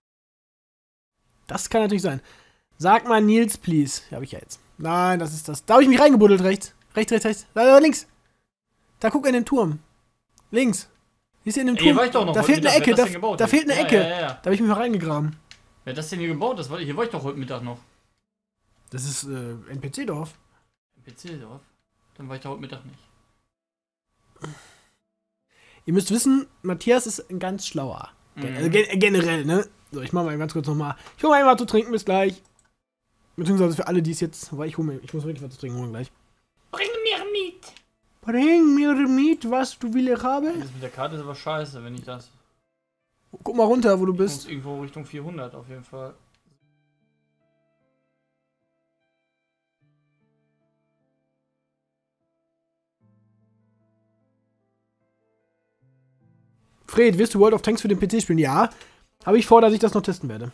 Das kann natürlich sein. Sag mal Nils, please. Ja, hab ich ja jetzt. Nein, das ist das. Da habe ich mich reingebuddelt, rechts. Rechts, rechts, rechts. Da, da, links. Da guck in den Turm. Links. Siehst du in dem Ey, hier Turm? war ich doch noch Da heute fehlt eine Mittag. Ecke. Wer Da, hat das denn gebaut? da fehlt eine Ja, Ecke. ja, ja, ja. Da habe ich mich mal reingegraben. Wer hat das denn hier gebaut? Das war, hier war ich doch heute Mittag noch. Das ist äh, N P C-Dorf. Im P C-Dorf? Dann war ich da heute Mittag nicht. Ihr müsst wissen, Matthias ist ein ganz schlauer. Gen Mhm. also gen generell, ne? So, ich mach mal ganz kurz nochmal. Ich hol mal einmal zu trinken, bis gleich. Beziehungsweise für alle, die es jetzt. Weil ich hol mir, ich muss wirklich was zu trinken holen gleich. Bring mir mit! Bring mir mit, was du willst haben. Das mit der Karte ist aber scheiße, wenn ich das. Guck mal runter, wo du Ich muss bist. irgendwo Richtung vierhundert auf jeden Fall. Fred, wirst du World of Tanks für den P C spielen? Ja. Habe ich vor, dass ich das noch testen werde.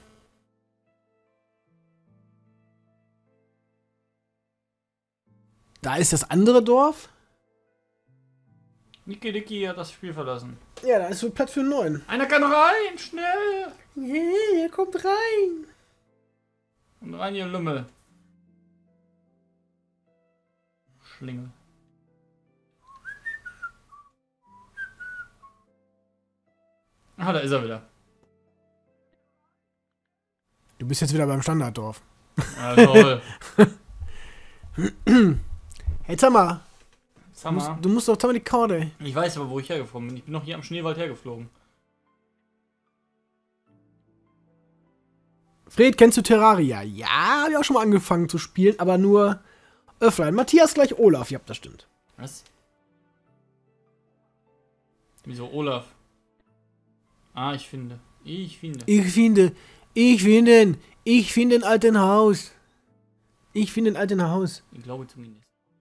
Da ist das andere Dorf. Niki Niki hat das Spiel verlassen. Ja, da ist so Platz für einen neuen. Einer kann rein! Schnell! Yeah, er kommt rein. Und rein, ihr Lümmel. Schlingel. Ah, da ist er wieder. Du bist jetzt wieder beim Standarddorf. Ja, toll. Hey, Tamar. Du musst, Summer. du musst doch Tamar die Karte. Ich weiß aber, wo ich hergeflogen bin. Ich bin noch hier am Schneewald hergeflogen. Fred, kennst du Terraria? Ja, hab ich auch schon mal angefangen zu spielen, aber nur offline. Matthias gleich Olaf, ja, das stimmt. Was? Wieso Olaf? Ah, ich finde. Ich finde. Ich finde, ich finde, ich finde ein alten Haus. Ich finde ein alten Haus. Ich glaube zumindest.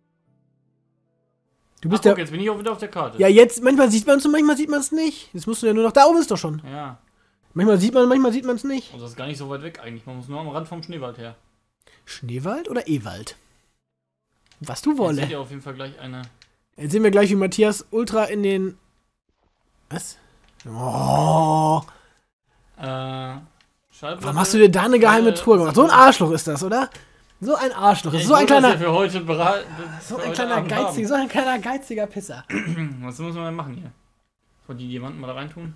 Du Ach, bist guck, der. jetzt bin ich auch wieder auf der Karte. Ja, jetzt, manchmal sieht man es und manchmal sieht man es nicht. Jetzt musst du ja nur noch. Da oben ist doch schon. Ja. Manchmal sieht man, manchmal sieht man es nicht. Und das ist gar nicht so weit weg eigentlich. Man muss nur am Rand vom Schneewald her. Schneewald oder Ewald? Was du Jetzt wolle. seht ihr auf jeden Fall gleich eine. Jetzt sehen wir gleich, wie Matthias ultra in den. Was? Oh. Äh. Schallplatte. Warum hast du dir da eine geheime Äh, Truhe gemacht? So ein Arschloch ist das, oder? So ein Arschloch. Ja, ist ich so ein wollte das kleiner. ja für heute bereit, So für ein heute kleiner Abend geiziger, so ein kleiner geiziger Pisser. haben. Was muss man denn machen hier? Soll die Diamanten mal da reintun?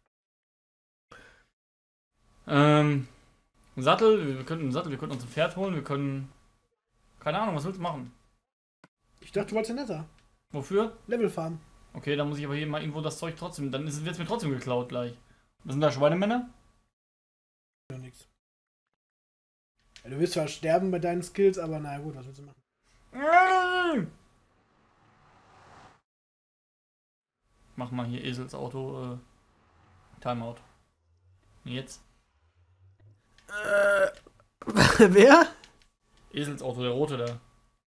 Ähm. Sattel, wir könnten einen Sattel, wir könnten uns ein Pferd holen, wir können. Keine Ahnung, was willst du machen? Ich dachte, du wolltest ja netter. Wofür? Level Farm. Okay, dann muss ich aber hier mal irgendwo das Zeug trotzdem. Dann wird es mir trotzdem geklaut gleich. Was sind da Schweinemänner? Ja, nix. Ja, du wirst zwar sterben bei deinen Skills, aber naja, gut, was willst du machen? Mach mal hier Eselsauto. Äh, Timeout. Jetzt. Äh. Wer? Eselsauto, der rote da.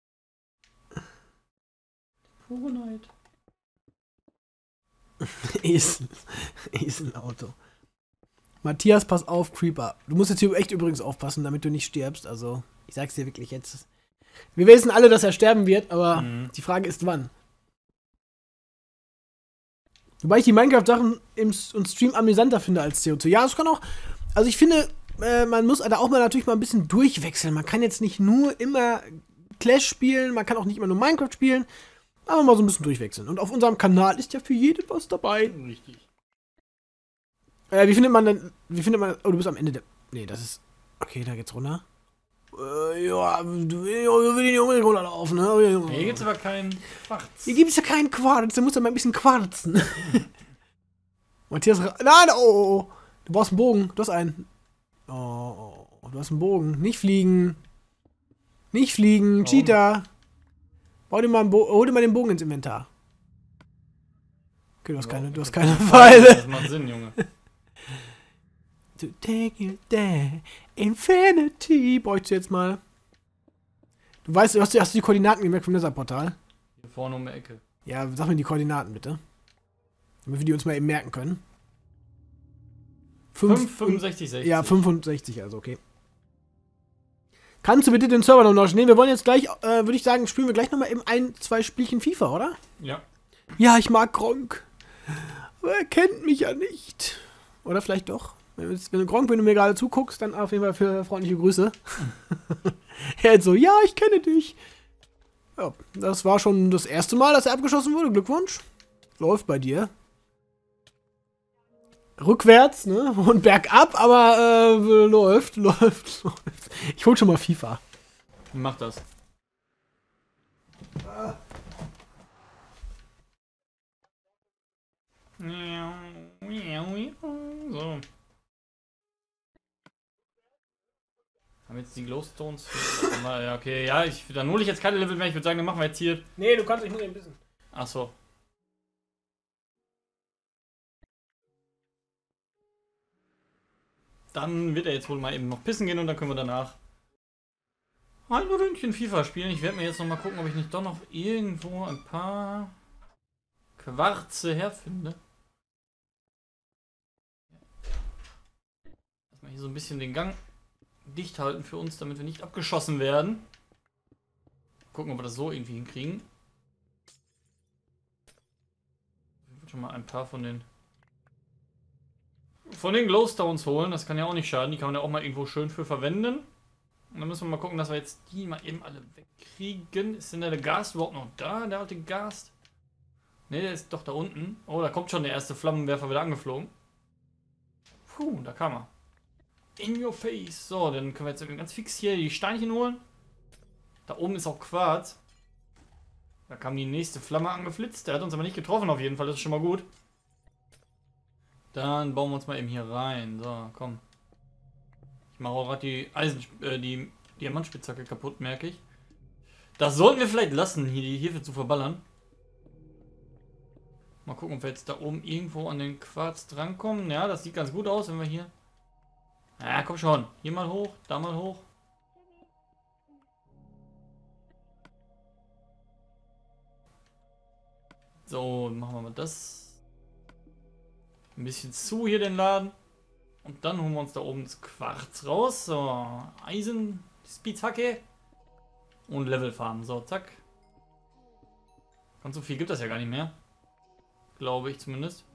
Pure Neid. Esel. Eselauto. Matthias, pass auf, Creeper. Du musst jetzt hier echt übrigens aufpassen, damit du nicht stirbst. Also, ich sag's dir wirklich jetzt. Wir wissen alle, dass er sterben wird, aber Mhm. die Frage ist, wann. Wobei ich die Minecraft-Sachen im S- und Stream amüsanter finde als C O zwei. Ja, es kann auch. Also, ich finde, äh, man muss da auch mal natürlich mal ein bisschen durchwechseln. Man kann jetzt nicht nur immer Clash spielen, man kann auch nicht immer nur Minecraft spielen. Aber mal so ein bisschen durchwechseln. Und auf unserem Kanal ist ja für jeden was dabei. Richtig. Äh, wie findet man denn, wie findet man, oh, du bist am Ende der, nee, das ist, okay, da geht's runter. Äh, ja, du willst nicht unbedingt runterlaufen, ne? Hier gibt's aber keinen Quarz. Hier gibt's ja keinen Quarz, da musst du mal ein bisschen quarzen. Matthias, nein, oh, oh, oh, du brauchst einen Bogen, du hast einen. Oh, oh, du hast einen Bogen, nicht fliegen. Nicht fliegen, Warum? Cheater. Bau dir mal einen Bo hol dir mal den Bogen ins Inventar. Okay, du hast keine, du hast keine Pfeile. Das macht Sinn, Junge. To take you there, Infinity. Bräuchte du jetzt mal. Du weißt, du hast, hast du die Koordinaten gemerkt vom Nether-Portal? Hier vorne um die Ecke. Ja, sag mir die Koordinaten bitte. Damit wir die uns mal eben merken können. fünf, fünfundsechzig, sechzig. Ja, fünfundsechzig, also okay. Kannst du bitte den Server noch löschen? Nee, wir wollen jetzt gleich, äh, würde ich sagen, spielen wir gleich nochmal eben ein, zwei Spielchen FIFA, oder? Ja. Ja, ich mag Gronk. Aber er kennt mich ja nicht. Oder vielleicht doch. Wenn, jetzt, wenn du Gronk, wenn du mir gerade zuguckst, dann auf jeden Fall für freundliche Grüße. Er hat so, ja, ich kenne dich. Ja, das war schon das erste Mal, dass er abgeschossen wurde. Glückwunsch. Läuft bei dir. Rückwärts, ne? Und bergab, aber äh, läuft, läuft, läuft. Ich hol schon mal FIFA. Mach das. So. Haben jetzt die Glowstones? Ja, okay, ja, ich, dann hole ich jetzt keine Level mehr. Ich würde sagen, dann machen wir jetzt hier. Nee, du kannst, ich muss ein bisschen. Ach so. Dann wird er jetzt wohl mal eben noch pissen gehen und dann können wir danach ein Ründchen FIFA spielen. Ich werde mir jetzt noch mal gucken, ob ich nicht doch noch irgendwo ein paar Quarze herfinde. Erstmal hier so ein bisschen den Gang dicht halten für uns, damit wir nicht abgeschossen werden. Gucken, ob wir das so irgendwie hinkriegen. Ich will schon mal ein paar von den von den Glowstones holen. Das kann ja auch nicht schaden. Die kann man ja auch mal irgendwo schön für verwenden. Und dann müssen wir mal gucken, dass wir jetzt die mal eben alle wegkriegen. Ist denn der Gast überhaupt noch da? Der alte Gast? Ne, der ist doch da unten. Oh, da kommt schon der erste Flammenwerfer wieder angeflogen. Puh, da kam er. In your face. So, dann können wir jetzt ganz fix hier die Steinchen holen. Da oben ist auch Quarz. Da kam die nächste Flamme angeflitzt. Der hat uns aber nicht getroffen auf jeden Fall. Das ist schon mal gut. Dann bauen wir uns mal eben hier rein. So, komm. Ich mache auch gerade die Eisen, äh, die Diamantspitzhacke kaputt, merke ich. Das sollten wir vielleicht lassen, hier die Hefe zu verballern. Mal gucken, ob wir jetzt da oben irgendwo an den Quarz drankommen. Ja, das sieht ganz gut aus, wenn wir hier... Ja, komm schon. Hier mal hoch, da mal hoch. So, machen wir mal das. Ein bisschen zu hier den Laden. Und dann holen wir uns da oben das Quarz raus. So, Eisen, Spitzhacke. Und Level farmen. So, zack. Ganz so viel gibt das ja gar nicht mehr. Glaube ich zumindest.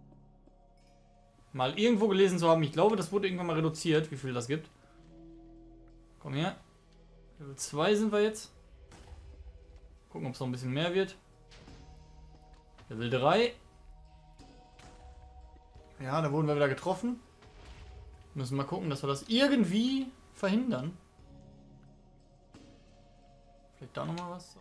Mal irgendwo gelesen zu haben. Ich glaube, das wurde irgendwann mal reduziert, wie viel das gibt. Komm her. Level zwei sind wir jetzt. Gucken, ob es noch ein bisschen mehr wird. Level drei. Ja, da wurden wir wieder getroffen. Müssen mal gucken, dass wir das irgendwie verhindern. Vielleicht da nochmal was.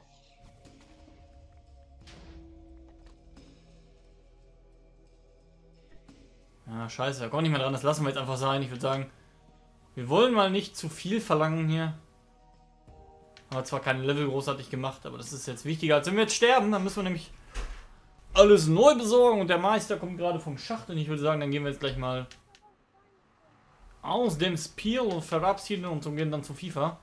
Ja, scheiße, da kommt nicht mehr dran. Das lassen wir jetzt einfach sein. Ich würde sagen, wir wollen mal nicht zu viel verlangen hier. Haben zwar keine Level großartig gemacht, aber das ist jetzt wichtiger, als wenn wir jetzt sterben. Dann müssen wir nämlich alles neu besorgen und der Meister kommt gerade vom Schacht und ich würde sagen, dann gehen wir jetzt gleich mal aus dem Spiel und verabschieden uns und gehen dann zu FIFA.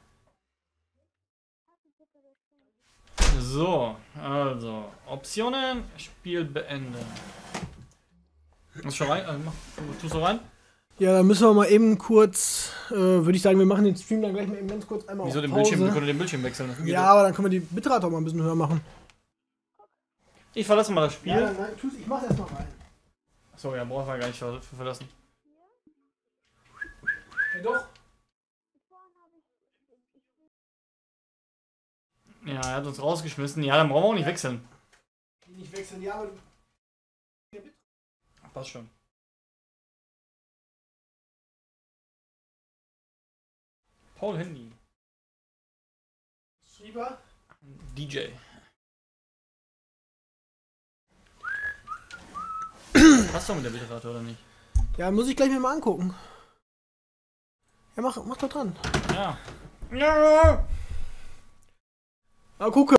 So, also Optionen, Spiel beenden. Ist schon rein? Also, mach, tust du rein? Ja, dann müssen wir mal eben kurz, äh, würde ich sagen, wir machen den Stream dann gleich mal eben ganz kurz einmal Wieso auf den Pause. Bildschirm? Wir können den Bildschirm wechseln. Ja, aber dann können wir die Bitrate auch mal ein bisschen höher machen. Ich verlasse mal das Spiel. Ja, nein, tu's, ich mach's erst mal rein. So, ja, brauchen wir gar nicht für verlassen. Ja, doch. Ja, er hat uns rausgeschmissen. Ja, dann brauchen wir auch nicht wechseln. nicht wechseln, ja, aber... Passt schon. Paul Handy. Lieber? D J. Passt doch mit der Bitrate, oder nicht? Ja, muss ich gleich mir mal angucken. Ja, mach, mach doch dran. Ja. Ja! Ah, gucke.